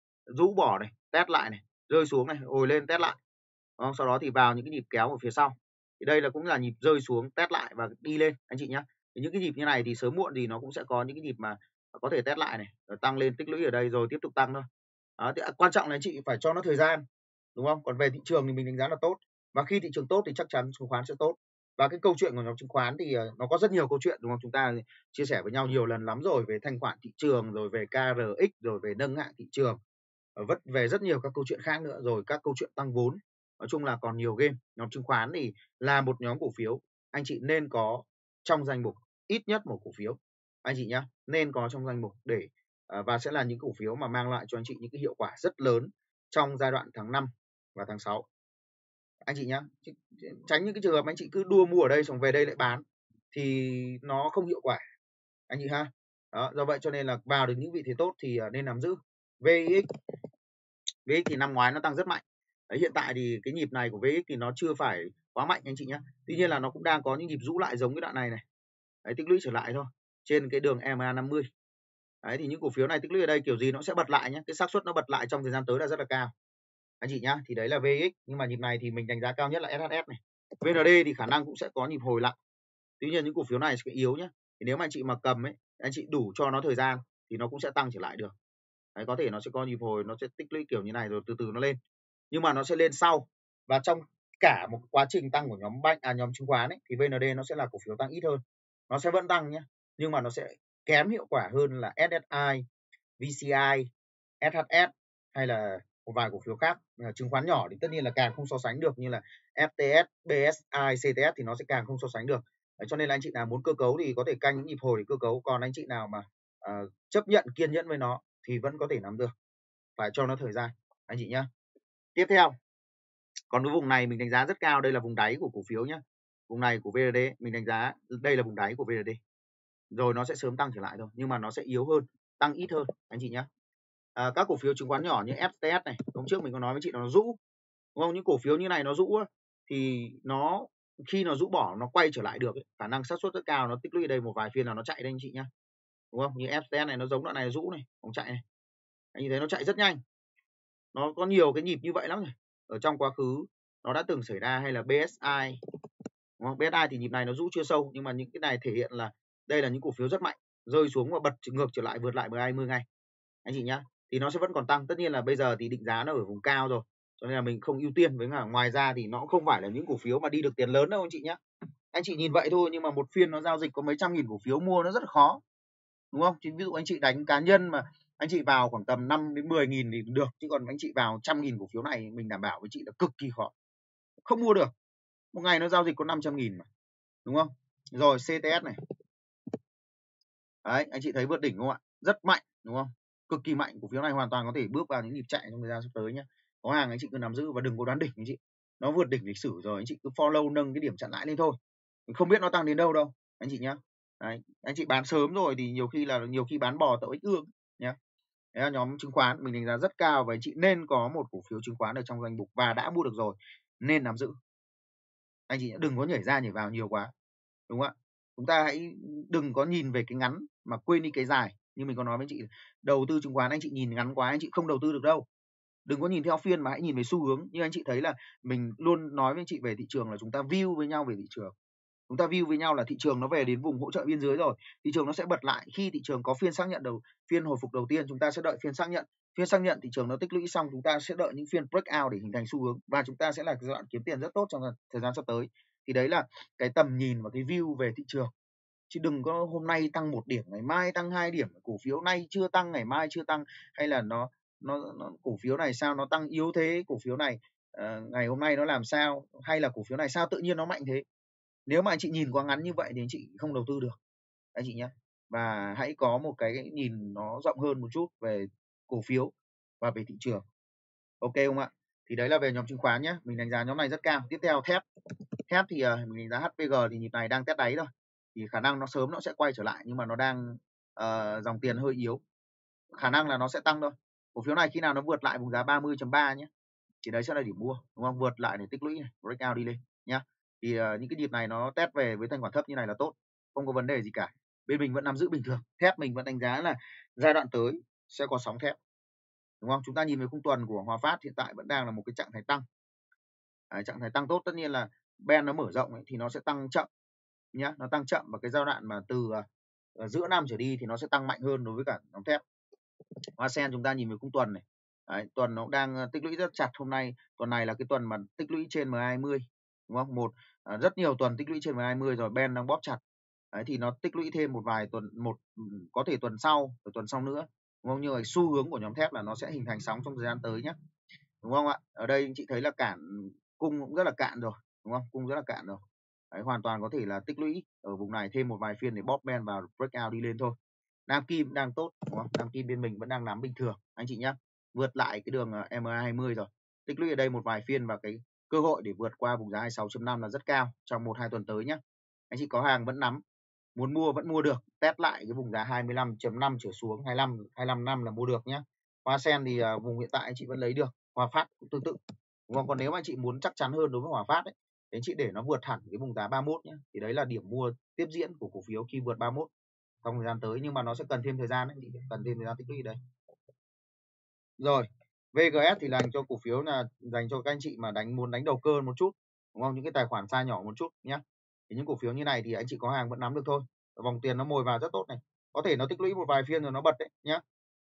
rũ bỏ này, test lại này, rơi xuống này, hồi lên test lại. Đó, sau đó thì vào những cái nhịp kéo ở phía sau. Thì đây là cũng là nhịp rơi xuống, test lại và đi lên anh chị nhé. Thì những cái nhịp như này thì sớm muộn thì nó cũng sẽ có những cái nhịp mà có thể test lại này, rồi tăng lên tích lũy ở đây rồi tiếp tục tăng thôi. Đó, thì quan trọng là anh chị phải cho nó thời gian, đúng không? Còn về thị trường thì mình đánh giá là tốt, và khi thị trường tốt thì chắc chắn chứng khoán sẽ tốt. Và cái câu chuyện của nhóm chứng khoán thì nó có rất nhiều câu chuyện, đúng không? Chúng ta chia sẻ với nhau nhiều lần lắm rồi, về thanh khoản thị trường, rồi về ca rờ ích, rồi về nâng hạng thị trường, vất về rất nhiều các câu chuyện khác nữa, rồi các câu chuyện tăng vốn. Nói chung là còn nhiều game. Nhóm chứng khoán thì là một nhóm cổ phiếu anh chị nên có trong danh mục, ít nhất một cổ phiếu anh chị nhé, nên có trong danh mục để và sẽ là những cổ phiếu mà mang lại cho anh chị những cái hiệu quả rất lớn trong giai đoạn tháng năm và tháng sáu anh chị nhé. Tránh những cái trường hợp anh chị cứ đua mua ở đây xong về đây lại bán thì nó không hiệu quả anh chị ha. Đó, do vậy cho nên là vào được những vị thế tốt thì nên nắm giữ. vê i ích vê i ích thì năm ngoái nó tăng rất mạnh. Đấy, hiện tại thì cái nhịp này của vê i ích thì nó chưa phải quá mạnh anh chị nhé. Tuy nhiên là nó cũng đang có những nhịp rũ lại giống cái đoạn này này. Đấy, tích lũy trở lại thôi trên cái đường e em a năm mươi. Đấy, thì những cổ phiếu này tích lũy ở đây kiểu gì nó sẽ bật lại nhé. Cái xác suất nó bật lại trong thời gian tới là rất là cao anh chị nhá. Thì đấy là vê i ích, nhưng mà nhịp này thì mình đánh giá cao nhất là ét hát ét này. vê en đê thì khả năng cũng sẽ có nhịp hồi lại. Tuy nhiên những cổ phiếu này sẽ yếu nhé. Thì nếu mà anh chị mà cầm ấy, anh chị đủ cho nó thời gian thì nó cũng sẽ tăng trở lại được. Đấy, có thể nó sẽ có nhịp hồi, nó sẽ tích lũy kiểu như này rồi từ từ nó lên, nhưng mà nó sẽ lên sau. Và trong cả một quá trình tăng của nhóm banh à nhóm chứng khoán ấy, thì vê en đê nó sẽ là cổ phiếu tăng ít hơn. Nó sẽ vẫn tăng nhé, nhưng mà nó sẽ kém hiệu quả hơn là ét ét i, vê xê i, ét hát ét hay là một vài cổ phiếu khác. Chứng khoán nhỏ thì tất nhiên là càng không so sánh được, như là ép tê ét, bê ét i, xê tê ét thì nó sẽ càng không so sánh được. Đấy, cho nên là anh chị nào muốn cơ cấu thì có thể canh những nhịp hồi để cơ cấu. Còn anh chị nào mà uh, chấp nhận kiên nhẫn với nó thì vẫn có thể nắm được, phải cho nó thời gian anh chị nhé. Tiếp theo, còn cái vùng này mình đánh giá rất cao, đây là vùng đáy của cổ phiếu nhé. Vùng này của vê en đê mình đánh giá đây là vùng đáy của vê en đê, rồi nó sẽ sớm tăng trở lại thôi, nhưng mà nó sẽ yếu hơn, tăng ít hơn anh chị nhé. À, các cổ phiếu chứng khoán nhỏ như ép tê ét này, hôm trước mình có nói với chị là nó rũ, đúng không? Những cổ phiếu như này nó rũ thì nó khi nó rũ bỏ nó quay trở lại được ấy, khả năng xác suất rất cao nó tích lũy đây một vài phiên là nó chạy đây anh chị nhá, đúng không? Như ép tê ét này nó giống đoạn này rũ này, không chạy này, anh nhìn thấy nó chạy rất nhanh, nó có nhiều cái nhịp như vậy lắm rồi. Ở trong quá khứ nó đã từng xảy ra, hay là bê ét i, đúng không? bê ét i thì nhịp này nó rũ chưa sâu, nhưng mà những cái này thể hiện là đây là những cổ phiếu rất mạnh, rơi xuống và bật ngược trở lại, vượt lại hai mươi ngày anh chị nhá. Thì nó sẽ vẫn còn tăng, tất nhiên là bây giờ thì định giá nó ở vùng cao rồi, cho nên là mình không ưu tiên. Với cả ngoài ra thì nó cũng không phải là những cổ phiếu mà đi được tiền lớn đâu anh chị nhá. Anh chị nhìn vậy thôi, nhưng mà một phiên nó giao dịch có mấy trăm nghìn cổ phiếu, mua nó rất là khó, đúng không? Thì ví dụ anh chị đánh cá nhân mà anh chị vào khoảng tầm năm đến mười nghìn thì được, chứ còn anh chị vào trăm nghìn cổ phiếu này mình đảm bảo với chị là cực kỳ khó, không mua được. Một ngày nó giao dịch có năm trăm nghìn mà, đúng không? Rồi xê tê ét này, đấy anh chị thấy vượt đỉnh không ạ? Rất mạnh, đúng không? Cực kỳ mạnh. Cổ phiếu này hoàn toàn có thể bước vào những nhịp chạy trong thời gian sắp tới nhé. Có hàng anh chị cứ nắm giữ và đừng có đoán đỉnh anh chị. Nó vượt đỉnh lịch sử rồi, anh chị cứ follow nâng cái điểm chặn lãi lên thôi. Mình không biết nó tăng đến đâu đâu anh chị nhé. Đấy, anh chị bán sớm rồi thì nhiều khi là nhiều khi bán bò tậu ích ương nhé. Đấy là nhóm chứng khoán mình đánh giá rất cao, và anh chị nên có một cổ phiếu chứng khoán ở trong danh mục, và đã mua được rồi nên nắm giữ. Anh chị đừng có nhảy ra nhảy vào nhiều quá, đúng không ạ? Chúng ta hãy đừng có nhìn về cái ngắn mà quên đi cái dài. Như mình có nói với anh chị, đầu tư chứng khoán anh chị nhìn ngắn quá anh chị không đầu tư được đâu. Đừng có nhìn theo phiên mà hãy nhìn về xu hướng. Như anh chị thấy là mình luôn nói với anh chị về thị trường là chúng ta view với nhau về thị trường. Chúng ta view với nhau là thị trường nó về đến vùng hỗ trợ biên giới rồi, thị trường nó sẽ bật lại khi thị trường có phiên xác nhận đầu, phiên hồi phục đầu tiên chúng ta sẽ đợi phiên xác nhận. Phiên xác nhận thị trường nó tích lũy xong, chúng ta sẽ đợi những phiên breakout để hình thành xu hướng, và chúng ta sẽ là giai đoạn kiếm tiền rất tốt trong thời gian sắp tới. Thì đấy là cái tầm nhìn và cái view về thị trường. chứ đừng có hôm nay tăng một điểm ngày mai tăng hai điểm, cổ phiếu nay chưa tăng ngày mai chưa tăng, hay là nó nó, nó cổ phiếu này sao nó tăng yếu thế, cổ phiếu này uh, ngày hôm nay nó làm sao, hay là cổ phiếu này sao tự nhiên nó mạnh thế. Nếu mà anh chị nhìn quá ngắn như vậy thì anh chị không đầu tư được anh chị nhé. Và hãy có một cái nhìn nó rộng hơn một chút về cổ phiếu và về thị trường, ok không ạ? Thì đấy là về nhóm chứng khoán nhé, mình đánh giá nhóm này rất cao. Tiếp theo thép, thép thì uh, mình đánh giá hát pê giê thì nhịp này đang test đáy thôi, thì khả năng nó sớm nó sẽ quay trở lại, nhưng mà nó đang uh, dòng tiền hơi yếu, khả năng là nó sẽ tăng thôi. Cổ phiếu này khi nào nó vượt lại vùng giá ba mươi chấm ba nhé, thì đấy sẽ là điểm mua, đúng không? Vượt lại để tích lũy này, breakout đi lên nhá. Thì uh, những cái nhịp này nó test về với thanh khoản thấp như này là tốt, không có vấn đề gì cả. Bên mình vẫn nắm giữ bình thường. Thép mình vẫn đánh giá là giai đoạn tới sẽ có sóng thép, đúng không? Chúng ta nhìn về khung tuần của Hòa Phát hiện tại vẫn đang là một cái trạng thái tăng, à, trạng thái tăng tốt. Tất nhiên là ben nó mở rộng ấy, thì nó sẽ tăng chậm nhá, nó tăng chậm, và cái giai đoạn mà từ uh, giữa năm trở đi thì nó sẽ tăng mạnh hơn đối với cả nhóm thép. Hoa sen chúng ta nhìn về khung tuần này, đấy, tuần nó đang tích lũy rất chặt. Hôm nay tuần này là cái tuần mà tích lũy trên M hai mươi, đúng không? Một à, rất nhiều tuần tích lũy trên M hai mươi rồi, Ben đang bóp chặt. Đấy, thì nó tích lũy thêm một vài tuần, một có thể tuần sau, rồi tuần sau nữa, đúng không? Nhưng mà xu hướng của nhóm thép là nó sẽ hình thành sóng trong thời gian tới nhé, đúng không ạ? Ở đây anh chị thấy là cản cung cũng rất là cạn rồi, đúng không? Cung rất là cạn rồi. Đấy, hoàn toàn có thể là tích lũy ở vùng này thêm một vài phiên để bóp Ben vào breakout đi lên thôi. Nam Kim đang tốt, đúng không? Nam Kim bên mình vẫn đang nắm bình thường anh chị nhé, vượt lại cái đường M hai mươi rồi, tích lũy ở đây một vài phiên, và cái cơ hội để vượt qua vùng giá hai mươi sáu chấm năm là rất cao trong một hai tuần tới nhé. Anh chị có hàng vẫn nắm, muốn mua vẫn mua được, test lại cái vùng giá hai mươi lăm chấm năm trở xuống, hai mươi lăm hai mươi lăm năm là mua được nhé. Hoa sen thì uh, vùng hiện tại anh chị vẫn lấy được. Hòa Phát cũng tương tự, đúng không? Còn nếu mà anh chị muốn chắc chắn hơn đối với Hòa Phát ấy, thì anh chị để nó vượt hẳn cái vùng giá ba mươi mốt nhé, thì đấy là điểm mua tiếp diễn của cổ phiếu khi vượt ba mươi mốt trong thời gian tới, nhưng mà nó sẽ cần thêm thời gian đấy, cần thêm thời gian tích lũy đấy. Rồi, vê giê ét thì dành cho cổ phiếu là dành cho các anh chị mà đánh muốn đánh đầu cơ một chút, đúng không? Những cái tài khoản size nhỏ một chút nhé. Thì những cổ phiếu như này thì anh chị có hàng vẫn nắm được thôi. Vòng tiền nó mồi vào rất tốt này, có thể nó tích lũy một vài phiên rồi nó bật đấy nhé.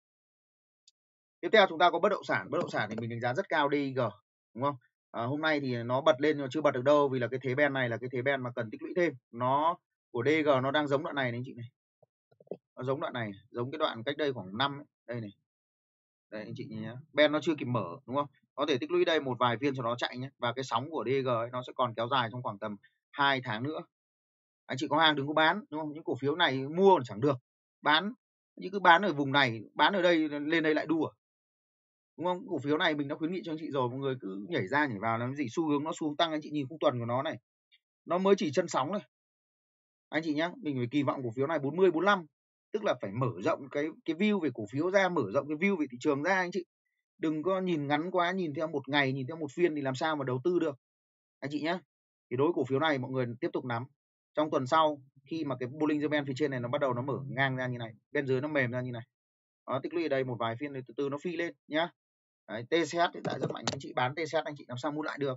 Tiếp theo chúng ta có bất động sản. Bất động sản thì mình đánh giá rất cao đê i giê, đúng không? À, hôm nay thì nó bật lên nhưng chưa bật được đâu, vì là cái thế ben này là cái thế ben mà cần tích lũy thêm. Nó của đê i giê nó đang giống đoạn này này anh chị này, nó giống đoạn này, giống cái đoạn cách đây khoảng năm ấy. Đây này, đây anh chị nhìn nhé, ben nó chưa kịp mở, đúng không? Có thể tích lũy đây một vài phiên cho nó chạy nhé, và cái sóng của đê i giê ấy, nó sẽ còn kéo dài trong khoảng tầm hai tháng nữa. Anh chị có hàng đừng có bán, đúng không? Những cổ phiếu này mua chẳng được, bán những cứ bán ở vùng này, bán ở đây lên đây lại đua, đúng không? Cổ phiếu này mình đã khuyến nghị cho anh chị rồi, mọi người cứ nhảy ra nhảy vào làm cái gì, xu hướng nó xuống tăng. Anh chị nhìn khung tuần của nó này, nó mới chỉ chân sóng này anh chị nhé. Mình phải kỳ vọng cổ phiếu này bốn mươi bốn mươi lăm, tức là phải mở rộng cái cái view về cổ phiếu ra, mở rộng cái view về thị trường ra anh chị. Đừng có nhìn ngắn quá, nhìn theo một ngày, nhìn theo một phiên thì làm sao mà đầu tư được anh chị nhé. Thì đối với cổ phiếu này mọi người tiếp tục nắm. Trong tuần sau khi mà cái Bollinger Band phía trên này nó bắt đầu nó mở ngang ra như này, bên dưới nó mềm ra như này, nó tích lũy ở đây một vài phiên, từ từ nó phi lên nhá. Đấy, tê xê hát hiện tại rất mạnh, anh chị bán tê xê hát anh chị làm sao mua lại được,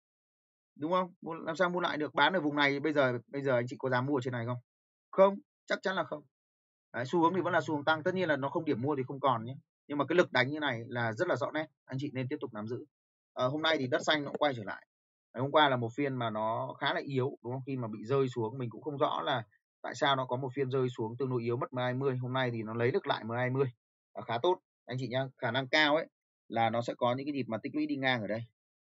đúng không? Làm sao mua lại được? Bán ở vùng này bây giờ bây giờ anh chị có dám mua ở trên này không? Không, chắc chắn là không. Đấy, xu hướng thì vẫn là xu hướng tăng, tất nhiên là nó không điểm mua thì không còn nhé, nhưng mà cái lực đánh như này là rất là rõ nét, anh chị nên tiếp tục nắm giữ. À, hôm nay thì đất xanh nó cũng quay trở lại. Đấy, hôm qua là một phiên mà nó khá là yếu, đúng không? Khi mà bị rơi xuống mình cũng không rõ là tại sao nó có một phiên rơi xuống tương đối yếu, mất M hai mươi. Hôm nay thì nó lấy được lại M hai mươi, à, khá tốt anh chị nhá. Khả năng cao ấy là nó sẽ có những cái nhịp mà tích lũy đi ngang ở đây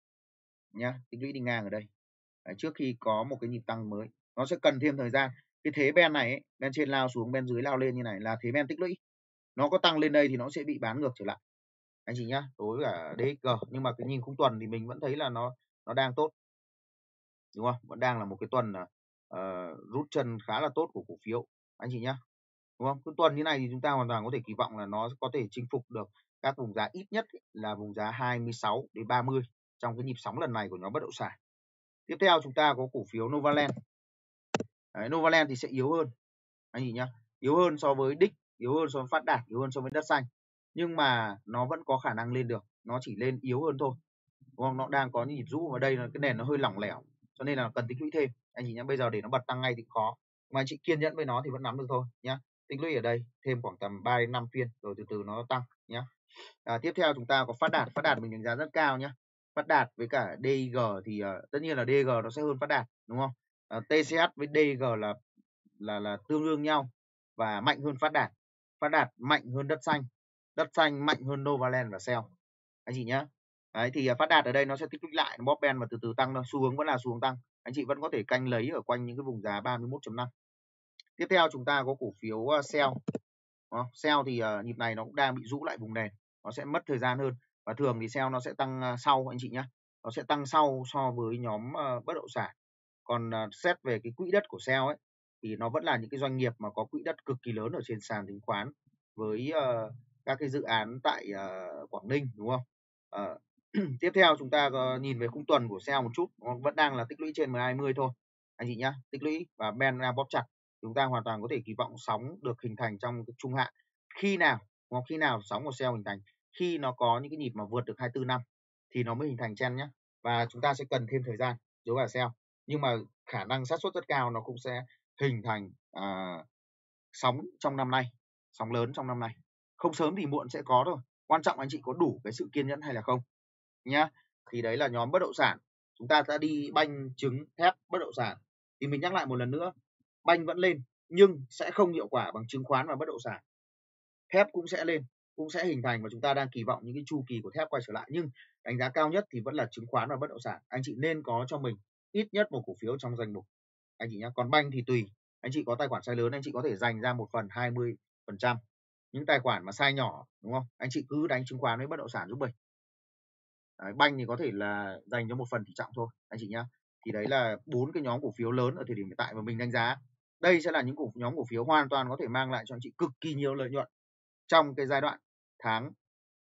nhá, tích lũy đi ngang ở đây. Đấy, trước khi có một cái nhịp tăng mới, nó sẽ cần thêm thời gian. Cái thế ben này ấy, ben trên lao xuống, ben dưới lao lên như này là thế ben tích lũy, nó có tăng lên đây thì nó sẽ bị bán ngược trở lại anh chị nhá, đối với cả đê ích giê. Nhưng mà cái nhìn khung tuần thì mình vẫn thấy là nó nó đang tốt, đúng không? Vẫn đang là một cái tuần uh, rút chân khá là tốt của cổ phiếu anh chị nhá, đúng không? Cái tuần như này thì chúng ta hoàn toàn có thể kỳ vọng là nó có thể chinh phục được các vùng giá, ít nhất là vùng giá hai mươi sáu đến ba mươi trong cái nhịp sóng lần này của nhóm bất động sản. Tiếp theo chúng ta có cổ phiếu Novaland. Đấy, Novaland thì sẽ yếu hơn anh chị nhá, yếu hơn so với đích, yếu hơn so với Phát Đạt, yếu hơn so với đất xanh, nhưng mà nó vẫn có khả năng lên được, nó chỉ lên yếu hơn thôi, đúng không? Nó đang có những nhịp rũ, và đây là cái nền nó hơi lỏng lẻo, cho nên là cần tích lũy thêm anh chị nhá. Bây giờ để nó bật tăng ngay thì khó, mà anh chị kiên nhẫn với nó thì vẫn nắm được thôi nhá. Tích lũy ở đây thêm khoảng tầm ba đến năm phiên rồi từ từ nó tăng nhá. À, tiếp theo chúng ta có Phát Đạt. Phát Đạt mình đánh giá rất cao nhá. Phát Đạt với cả đê i giê thì uh, tất nhiên là đê i giê nó sẽ hơn Phát Đạt, đúng không? Uh, tê xê hát với đê i giê là là là tương đương nhau và mạnh hơn Phát Đạt. Phát Đạt mạnh hơn Đất Xanh, Đất Xanh mạnh hơn Novaland và Shell anh chị nhé. Đấy thì Phát Đạt ở đây nó sẽ tích lũy lại, nó bóp ben và từ từ tăng thôi, xu hướng vẫn là xu hướng tăng. Anh chị vẫn có thể canh lấy ở quanh những cái vùng giá ba mươi mốt chấm năm. Tiếp theo chúng ta có cổ phiếu Shell. Đó, Shell thì uh, nhịp này nó cũng đang bị rũ lại vùng nền, nó sẽ mất thời gian hơn và thường thì Shell nó sẽ tăng uh, sau anh chị nhé, nó sẽ tăng sau so với nhóm uh, bất động sản. Còn uh, xét về cái quỹ đất của Shell ấy thì nó vẫn là những cái doanh nghiệp mà có quỹ đất cực kỳ lớn ở trên sàn chứng khoán với uh, các cái dự án tại uh, Quảng Ninh, đúng không? Uh, tiếp theo chúng ta uh, nhìn về khung tuần của Shell một chút, nó vẫn đang là tích lũy trên M hai mươi thôi anh chị nhé, tích lũy và ben đang bóp chặt. Chúng ta hoàn toàn có thể kỳ vọng sóng được hình thành trong cái trung hạn. Khi nào hoặc khi nào sóng của Shell hình thành? Khi nó có những cái nhịp mà vượt được hai mươi tư năm thì nó mới hình thành trend nhé. Và chúng ta sẽ cần thêm thời gian đối với Shell. Nhưng mà khả năng xác suất rất cao nó cũng sẽ hình thành à, sóng trong năm nay, sóng lớn trong năm nay. Không sớm thì muộn sẽ có thôi. Quan trọng anh chị có đủ cái sự kiên nhẫn hay là không nhá. Thì đấy là nhóm bất động sản. Chúng ta đã đi banh, trứng, thép, bất động sản. Thì mình nhắc lại một lần nữa, banh vẫn lên nhưng sẽ không hiệu quả bằng chứng khoán và bất động sản. Thép cũng sẽ lên, cũng sẽ hình thành và chúng ta đang kỳ vọng những cái chu kỳ của thép quay trở lại, nhưng đánh giá cao nhất thì vẫn là chứng khoán và bất động sản. Anh chị nên có cho mình ít nhất một cổ phiếu trong danh mục anh chị nhé. Còn banh thì tùy, anh chị có tài khoản size lớn anh chị có thể dành ra một phần hai mươi phần trăm. Những tài khoản mà size nhỏ, đúng không, anh chị cứ đánh chứng khoán với bất động sản giúp mình. Đấy, banh thì có thể là dành cho một phần tỷ trọng thôi anh chị nhé. Thì đấy là bốn cái nhóm cổ phiếu lớn ở thời điểm hiện tại mà mình đánh giá. Đây sẽ là những cổ nhóm cổ phiếu hoàn toàn có thể mang lại cho anh chị cực kỳ nhiều lợi nhuận trong cái giai đoạn tháng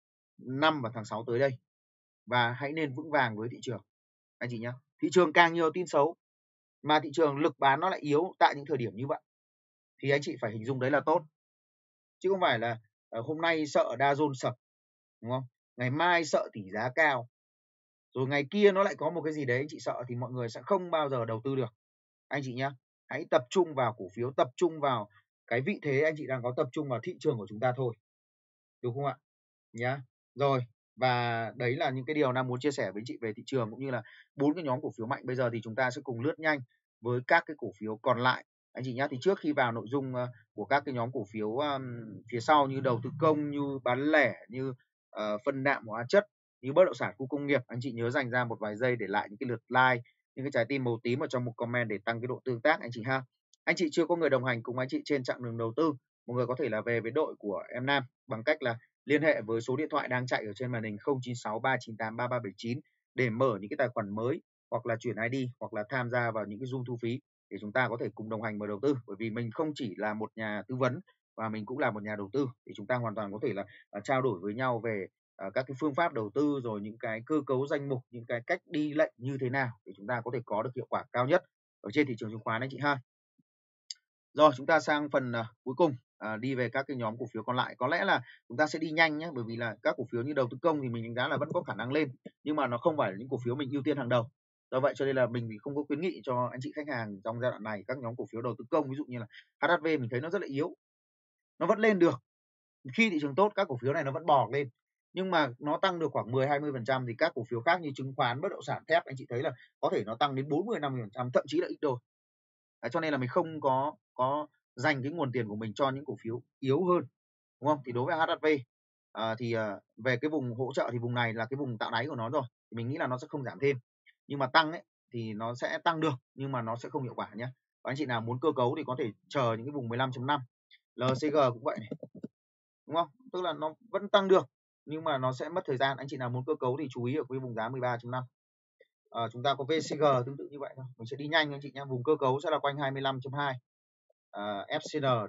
năm và tháng sáu tới đây. Và hãy nên vững vàng với thị trường anh chị nhé. Thị trường càng nhiều tin xấu mà thị trường lực bán nó lại yếu tại những thời điểm như vậy thì anh chị phải hình dung đấy là tốt, chứ không phải là uh, hôm nay sợ Dow Jones sập, đúng không, ngày mai sợ tỷ giá cao, rồi ngày kia nó lại có một cái gì đấy anh chị sợ thì mọi người sẽ không bao giờ đầu tư được anh chị nhé. Hãy tập trung vào cổ phiếu, tập trung vào cái vị thế anh chị đang có, tập trung vào thị trường của chúng ta thôi, được không ạ nhá. Rồi, và đấy là những cái điều Nam muốn chia sẻ với chị về thị trường cũng như là bốn cái nhóm cổ phiếu mạnh. Bây giờ thì chúng ta sẽ cùng lướt nhanh với các cái cổ phiếu còn lại anh chị nhé. Thì trước khi vào nội dung uh, của các cái nhóm cổ phiếu um, phía sau như đầu tư công, như bán lẻ, như uh, phân đạm hóa chất, như bất động sản, khu công nghiệp, anh chị nhớ dành ra một vài giây để lại những cái lượt like, những cái trái tim màu tím ở trong một comment để tăng cái độ tương tác anh chị ha. Anh chị chưa có người đồng hành cùng anh chị trên chặng đường đầu tư, mọi người có thể là về với đội của em Nam bằng cách là liên hệ với số điện thoại đang chạy ở trên màn hình không chín sáu ba chín tám ba ba bảy chín để mở những cái tài khoản mới, hoặc là chuyển i đê, hoặc là tham gia vào những cái Zoom thu phí để chúng ta có thể cùng đồng hành vào đầu tư. Bởi vì mình không chỉ là một nhà tư vấn và mình cũng là một nhà đầu tư, thì chúng ta hoàn toàn có thể là uh, trao đổi với nhau về uh, các cái phương pháp đầu tư, rồi những cái cơ cấu danh mục, những cái cách đi lệnh như thế nào để chúng ta có thể có được hiệu quả cao nhất ở trên thị trường chứng khoán anh chị ha. Rồi chúng ta sang phần uh, cuối cùng, uh, đi về các cái nhóm cổ phiếu còn lại. Có lẽ là chúng ta sẽ đi nhanh nhé, bởi vì là các cổ phiếu như đầu tư công thì mình đánh giá là vẫn có khả năng lên, nhưng mà nó không phải là những cổ phiếu mình ưu tiên hàng đầu. Do vậy cho nên là mình thì không có khuyến nghị cho anh chị khách hàng trong giai đoạn này các nhóm cổ phiếu đầu tư công, ví dụ như là hát hát vê mình thấy nó rất là yếu, nó vẫn lên được. Khi thị trường tốt các cổ phiếu này nó vẫn bò lên, nhưng mà nó tăng được khoảng mười hai mươi phần trăm thì các cổ phiếu khác như chứng khoán, bất động sản, thép anh chị thấy là có thể nó tăng đến bốn mươi năm mươi phần trăm, thậm chí là ít đôi. Đấy, cho nên là mình không có có dành cái nguồn tiền của mình cho những cổ phiếu yếu hơn, đúng không? Thì đối với hát hát vê à, thì à, về cái vùng hỗ trợ thì vùng này là cái vùng tạo đáy của nó rồi, thì mình nghĩ là nó sẽ không giảm thêm, nhưng mà tăng ấy thì nó sẽ tăng được nhưng mà nó sẽ không hiệu quả nhé. Và anh chị nào muốn cơ cấu thì có thể chờ những cái vùng mười lăm chấm năm. lờ xê giê cũng vậy này, đúng không? Tức là nó vẫn tăng được nhưng mà nó sẽ mất thời gian. Anh chị nào muốn cơ cấu thì chú ý ở cái vùng giá mười ba chấm năm. À, chúng ta có vê xê giê tương tự như vậy thôi. Mình sẽ đi nhanh anh chị nhé. Vùng cơ cấu sẽ là quanh hai mươi lăm chấm hai. À, ép xê en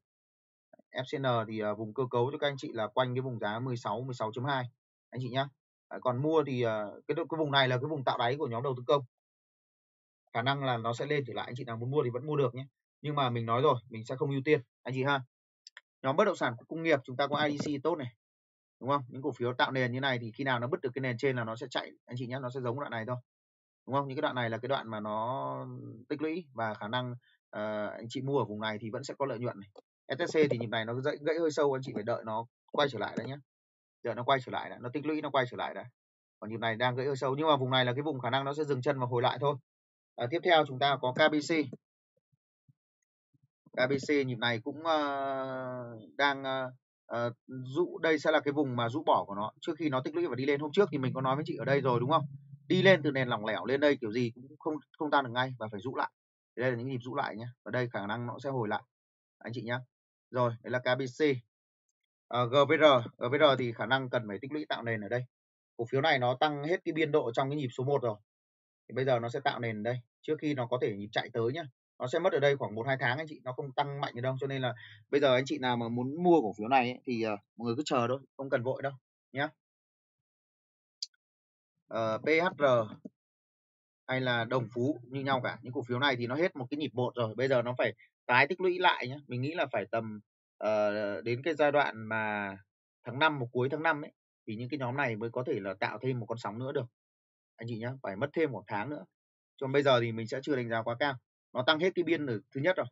ép xê en thì uh, vùng cơ cấu cho các anh chị là quanh cái vùng giá mười sáu mười sáu chấm hai anh chị nhé. À, còn mua thì uh, cái cái vùng này là cái vùng tạo đáy của nhóm đầu tư công, khả năng là nó sẽ lên trở lại. Anh chị nào muốn mua thì vẫn mua được nhé, nhưng mà mình nói rồi mình sẽ không ưu tiên anh chị ha. Nhóm bất động sản công nghiệp chúng ta có i đê xê tốt này, đúng không? Những cổ phiếu tạo nền như này thì khi nào nó bứt được cái nền trên là nó sẽ chạy anh chị nhé, nó sẽ giống đoạn này thôi, đúng không? Những cái đoạn này là cái đoạn mà nó tích lũy và khả năng uh, anh chị mua ở vùng này thì vẫn sẽ có lợi nhuận này. ét tê xê thì nhịp này nó gãy, gãy hơi sâu, anh chị phải đợi nó quay trở lại đấy nhé, đợi nó quay trở lại đã, nó tích lũy nó quay trở lại đã. Còn nhịp này đang gãy hơi sâu nhưng mà vùng này là cái vùng khả năng nó sẽ dừng chân và hồi lại thôi. À, tiếp theo chúng ta có ca bê xê. ca bê xê nhịp này cũng uh, đang uh, uh, dụ, đây sẽ là cái vùng mà rũ bỏ của nó trước khi nó tích lũy và đi lên. Hôm trước thì mình có nói với chị ở đây rồi đúng không? Đi lên từ nền lỏng lẻo lên đây kiểu gì cũng không không tan được ngay và phải rũ lại. Đây là những nhịp rũ lại nhé, và đây khả năng nó sẽ hồi lại anh chị nhé. Rồi, đấy là ca bê xê. uh, giê vê rờ giê vê rờ thì khả năng cần phải tích lũy tạo nền ở đây. Cổ phiếu này nó tăng hết cái biên độ trong cái nhịp số một rồi, thì bây giờ nó sẽ tạo nền ở đây trước khi nó có thể nhịp chạy tới nhá. Nó sẽ mất ở đây khoảng một hai tháng anh chị, nó không tăng mạnh ở đâu, cho nên là bây giờ anh chị nào mà muốn mua cổ phiếu này ấy, thì uh, mọi người cứ chờ thôi, không cần vội đâu nhé. uh, pê hát rờ hay là Đồng Phú như nhau cả, những cổ phiếu này thì nó hết một cái nhịp một rồi, bây giờ nó phải tái tích lũy lại nhé. Mình nghĩ là phải tầm uh, đến cái giai đoạn mà tháng năm, một cuối tháng năm ấy, thì những cái nhóm này mới có thể là tạo thêm một con sóng nữa được anh chị nhé, phải mất thêm một tháng nữa. Cho bây giờ thì mình sẽ chưa đánh giá quá cao, nó tăng hết cái biên ở thứ nhất rồi.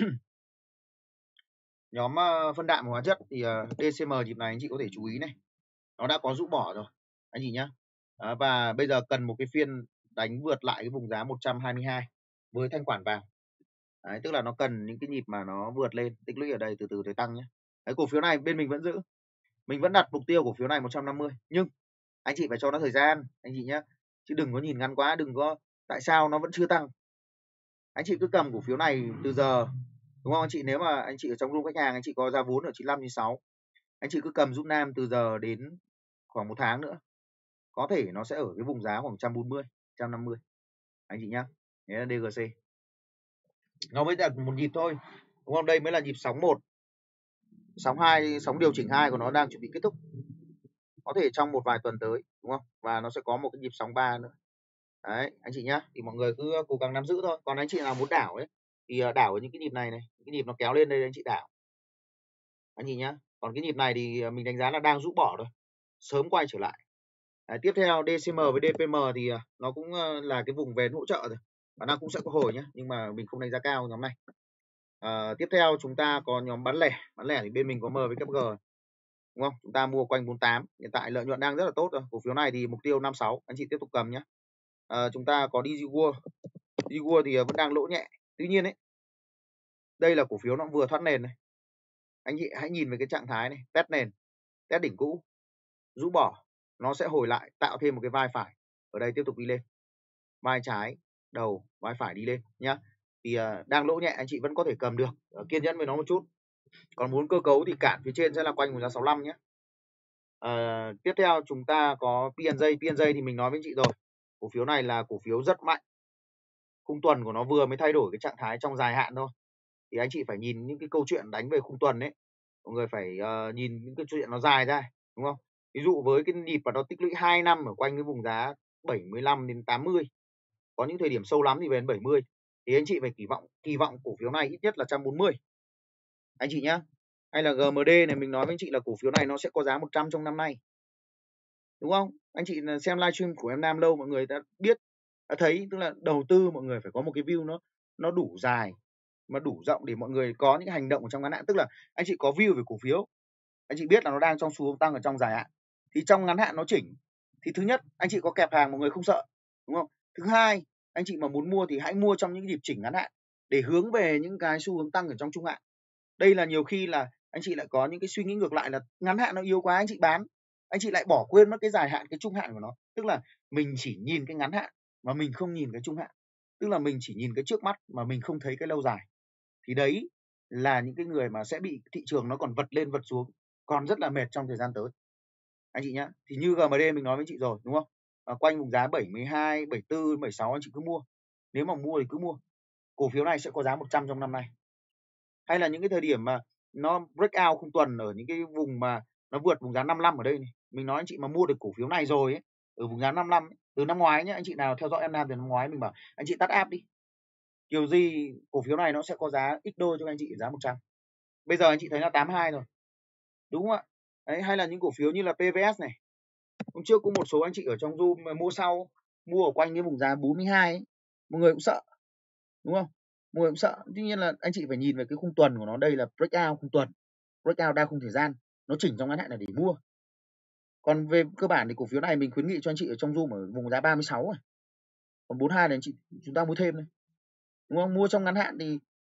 Nhóm uh, phân đạm hóa chất thì uh, đê xê em nhịp này anh chị có thể chú ý này, nó đã có rũ bỏ rồi anh chị nhé. À, và bây giờ cần một cái phiên đánh vượt lại cái vùng giá một trăm hai mươi hai với thanh khoản vào. Đấy, tức là nó cần những cái nhịp mà nó vượt lên, tích lũy ở đây từ từ để tăng nhé. Đấy, cổ phiếu này bên mình vẫn giữ, mình vẫn đặt mục tiêu cổ phiếu này một trăm năm mươi, nhưng anh chị phải cho nó thời gian anh chị nhé, chứ đừng có nhìn ngắn quá, đừng có tại sao nó vẫn chưa tăng. Anh chị cứ cầm cổ phiếu này từ giờ, đúng không anh chị? Nếu mà anh chị ở trong room khách hàng, anh chị có ra vốn ở chín mươi lăm, chín mươi sáu, anh chị cứ cầm giúp Nam từ giờ đến khoảng một tháng nữa, có thể nó sẽ ở cái vùng giá khoảng một trăm bốn mươi, một trăm năm mươi anh chị nhá. Đấy là đê giê xê, nó mới là một nhịp thôi đúng không? Đây mới là nhịp sóng một, sóng hai, sóng điều chỉnh hai của nó đang chuẩn bị kết thúc, có thể trong một vài tuần tới đúng không? Và nó sẽ có một cái nhịp sóng ba nữa. Đấy anh chị nhá, thì mọi người cứ cố gắng nắm giữ thôi. Còn anh chị nào muốn đảo ấy thì đảo ở những cái nhịp này này, những cái nhịp nó kéo lên đây anh chị đảo anh chị nhá. Còn cái nhịp này thì mình đánh giá là đang rũ bỏ rồi, sớm quay trở lại. Đấy, tiếp theo đê xê em với đê pê em thì nó cũng là cái vùng vén hỗ trợ rồi, khả năng cũng sẽ có hồi nhé, nhưng mà mình không đánh giá cao nhóm này. À, tiếp theo chúng ta có nhóm bán lẻ. Bán lẻ thì bên mình có M với cấp G đúng không? Chúng ta mua quanh bốn mươi tám, hiện tại lợi nhuận đang rất là tốt rồi. Cổ phiếu này thì mục tiêu năm mươi sáu, anh chị tiếp tục cầm nhé. À, chúng ta có đê giê World. đê giê World thì vẫn đang lỗ nhẹ, tuy nhiên ấy, đây là cổ phiếu nó vừa thoát nền này. Anh chị hãy nhìn về cái trạng thái này, test nền, test đỉnh cũ, rũ bỏ, nó sẽ hồi lại, tạo thêm một cái vai phải ở đây, tiếp tục đi lên, vai trái, đầu, vai phải đi lên nhá. Thì uh, đang lỗ nhẹ anh chị vẫn có thể cầm được, uh, kiên nhẫn với nó một chút. Còn muốn cơ cấu thì cản phía trên sẽ là quanh vùng giá sáu mươi lăm nhé. Uh, tiếp theo chúng ta có pê en gi. pê en gi thì mình nói với chị rồi, cổ phiếu này là cổ phiếu rất mạnh, khung tuần của nó vừa mới thay đổi cái trạng thái trong dài hạn thôi, thì anh chị phải nhìn những cái câu chuyện đánh về khung tuần đấy, mọi người phải uh, nhìn những cái chuyện nó dài ra đúng không? Ví dụ với cái nhịp mà nó tích lũy hai năm ở quanh cái vùng giá bảy mươi lăm đến tám mươi, có những thời điểm sâu lắm thì về đến bảy mươi, thì anh chị phải kỳ vọng kỳ vọng cổ phiếu này ít nhất là một trăm bốn mươi anh chị nhá. Hay là giê em đê này, mình nói với anh chị là cổ phiếu này nó sẽ có giá một trăm trong năm nay đúng không? Anh chị xem livestream của em Nam lâu, mọi người đã biết, đã thấy, tức là đầu tư mọi người phải có một cái view nó nó đủ dài mà đủ rộng để mọi người có những hành động ở trong ngắn hạn. Tức là anh chị có view về cổ phiếu, anh chị biết là nó đang trong xu hướng tăng ở trong dài hạn, thì trong ngắn hạn nó chỉnh, thì thứ nhất anh chị có kẹp hàng mọi người không sợ đúng không? Thứ hai, anh chị mà muốn mua thì hãy mua trong những nhịp chỉnh ngắn hạn để hướng về những cái xu hướng tăng ở trong trung hạn. Đây là nhiều khi là anh chị lại có những cái suy nghĩ ngược lại là ngắn hạn nó yếu quá anh chị bán, anh chị lại bỏ quên mất cái dài hạn, cái trung hạn của nó. Tức là mình chỉ nhìn cái ngắn hạn mà mình không nhìn cái trung hạn, tức là mình chỉ nhìn cái trước mắt mà mình không thấy cái lâu dài, thì đấy là những cái người mà sẽ bị thị trường nó còn vật lên vật xuống, còn rất là mệt trong thời gian tới anh chị nhá. Thì như giê em đê mình nói với chị rồi đúng không? À, quanh vùng giá bảy mươi hai, bảy mươi tư, bảy mươi sáu anh chị cứ mua, nếu mà mua thì cứ mua, cổ phiếu này sẽ có giá một trăm trong năm nay. Hay là những cái thời điểm mà nó break out khung tuần ở những cái vùng mà nó vượt vùng giá năm mươi lăm ở đây này, mình nói anh chị mà mua được cổ phiếu này rồi ấy, ở vùng giá năm mươi lăm ấy, từ năm ngoái nhé, anh chị nào theo dõi em Nam từ năm ngoái mình bảo anh chị tắt app đi, kiểu gì cổ phiếu này nó sẽ có giá x đôi cho anh chị giá một trăm. Bây giờ anh chị thấy là tám mươi hai rồi đúng không ạ? Đấy, hay là những cổ phiếu như là pê vê ét này, hôm trước có một số anh chị ở trong Zoom mà mua sau, mua ở quanh cái vùng giá bốn mươi hai ấy, mọi người cũng sợ đúng không? Mọi người cũng sợ. Tuy nhiên là anh chị phải nhìn về cái khung tuần của nó, đây là breakout khung tuần, breakout đa khung thời gian, nó chỉnh trong ngắn hạn là để mua. Còn về cơ bản thì cổ phiếu này mình khuyến nghị cho anh chị ở trong Zoom ở vùng giá ba mươi sáu này. Còn bốn mươi hai này anh chị chúng ta mua thêm này, đúng không? Mua trong ngắn hạn thì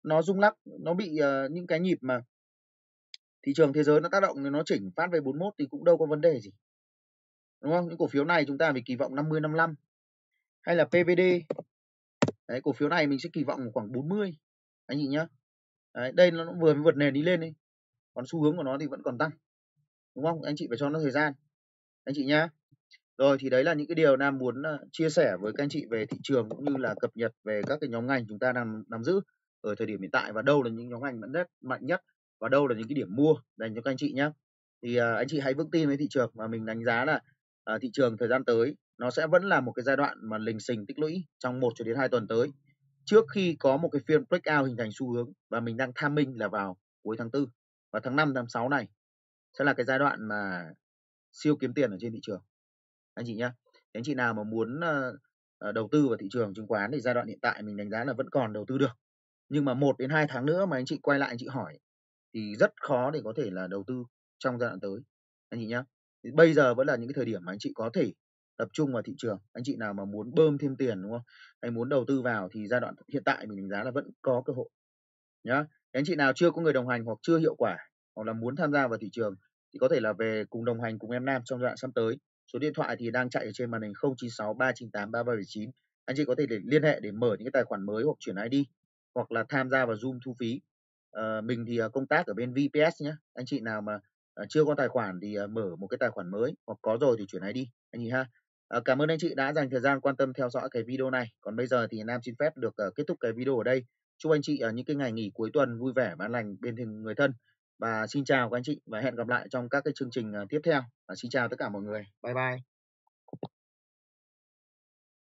nó rung lắc, nó bị uh, những cái nhịp mà thị trường thế giới nó tác động, nó chỉnh phát về bốn mươi mốt thì cũng đâu có vấn đề gì, đúng không? Những cổ phiếu này chúng ta phải kỳ vọng năm mươi, năm mươi lăm, hay là pê vê đê. Đấy, cổ phiếu này mình sẽ kỳ vọng khoảng bốn mươi anh chị nhá. Đấy, đây nó vừa mới vượt nền đi lên đi, còn xu hướng của nó thì vẫn còn tăng, đúng không? Anh chị phải cho nó thời gian anh chị nhá. Rồi thì đấy là những cái điều Nam muốn uh, chia sẻ với các anh chị về thị trường, cũng như là cập nhật về các cái nhóm ngành chúng ta đang nắm giữ ở thời điểm hiện tại, và đâu là những nhóm ngành mạnh nhất, mạnh nhất và đâu là những cái điểm mua dành cho các anh chị nhé. Thì uh, anh chị hãy vững tin với thị trường, và mình đánh giá là uh, thị trường thời gian tới nó sẽ vẫn là một cái giai đoạn mà lình xình tích lũy trong một cho đến hai tuần tới, trước khi có một cái phiên breakout hình thành xu hướng, và mình đang tham minh là vào cuối tháng tư và tháng năm, tháng sáu này sẽ là cái giai đoạn mà siêu kiếm tiền ở trên thị trường anh chị nhá. Anh chị nào mà muốn uh, đầu tư vào thị trường chứng khoán thì giai đoạn hiện tại mình đánh giá là vẫn còn đầu tư được, nhưng mà một đến hai tháng nữa mà anh chị quay lại anh chị hỏi thì rất khó để có thể là đầu tư trong giai đoạn tới anh chị nhá. Thì bây giờ vẫn là những cái thời điểm mà anh chị có thể tập trung vào thị trường. Anh chị nào mà muốn bơm thêm tiền, đúng không, hay muốn đầu tư vào thì giai đoạn hiện tại mình đánh giá là vẫn có cơ hội nhá. Anh chị nào chưa có người đồng hành hoặc chưa hiệu quả, hoặc là muốn tham gia vào thị trường thì có thể là về cùng đồng hành cùng em Nam trong giai đoạn sắp tới. Số điện thoại thì đang chạy ở trên màn hình không chín sáu ba chín tám ba ba bảy chín. Anh chị có thể để liên hệ để mở những cái tài khoản mới hoặc chuyển i đê, hoặc là tham gia vào Zoom thu phí. À, mình thì công tác ở bên vê pê ét nhé. Anh chị nào mà chưa có tài khoản thì mở một cái tài khoản mới, hoặc có rồi thì chuyển i đê anh chị ha. À, cảm ơn anh chị đã dành thời gian quan tâm theo dõi cái video này. Còn bây giờ thì Nam xin phép được uh, kết thúc cái video ở đây. Chúc anh chị ở uh, những cái ngày nghỉ cuối tuần vui vẻ, an lành bên người thân. Và xin chào các anh chị và hẹn gặp lại trong các cái chương trình uh, tiếp theo. Và xin chào tất cả mọi người. Bye bye.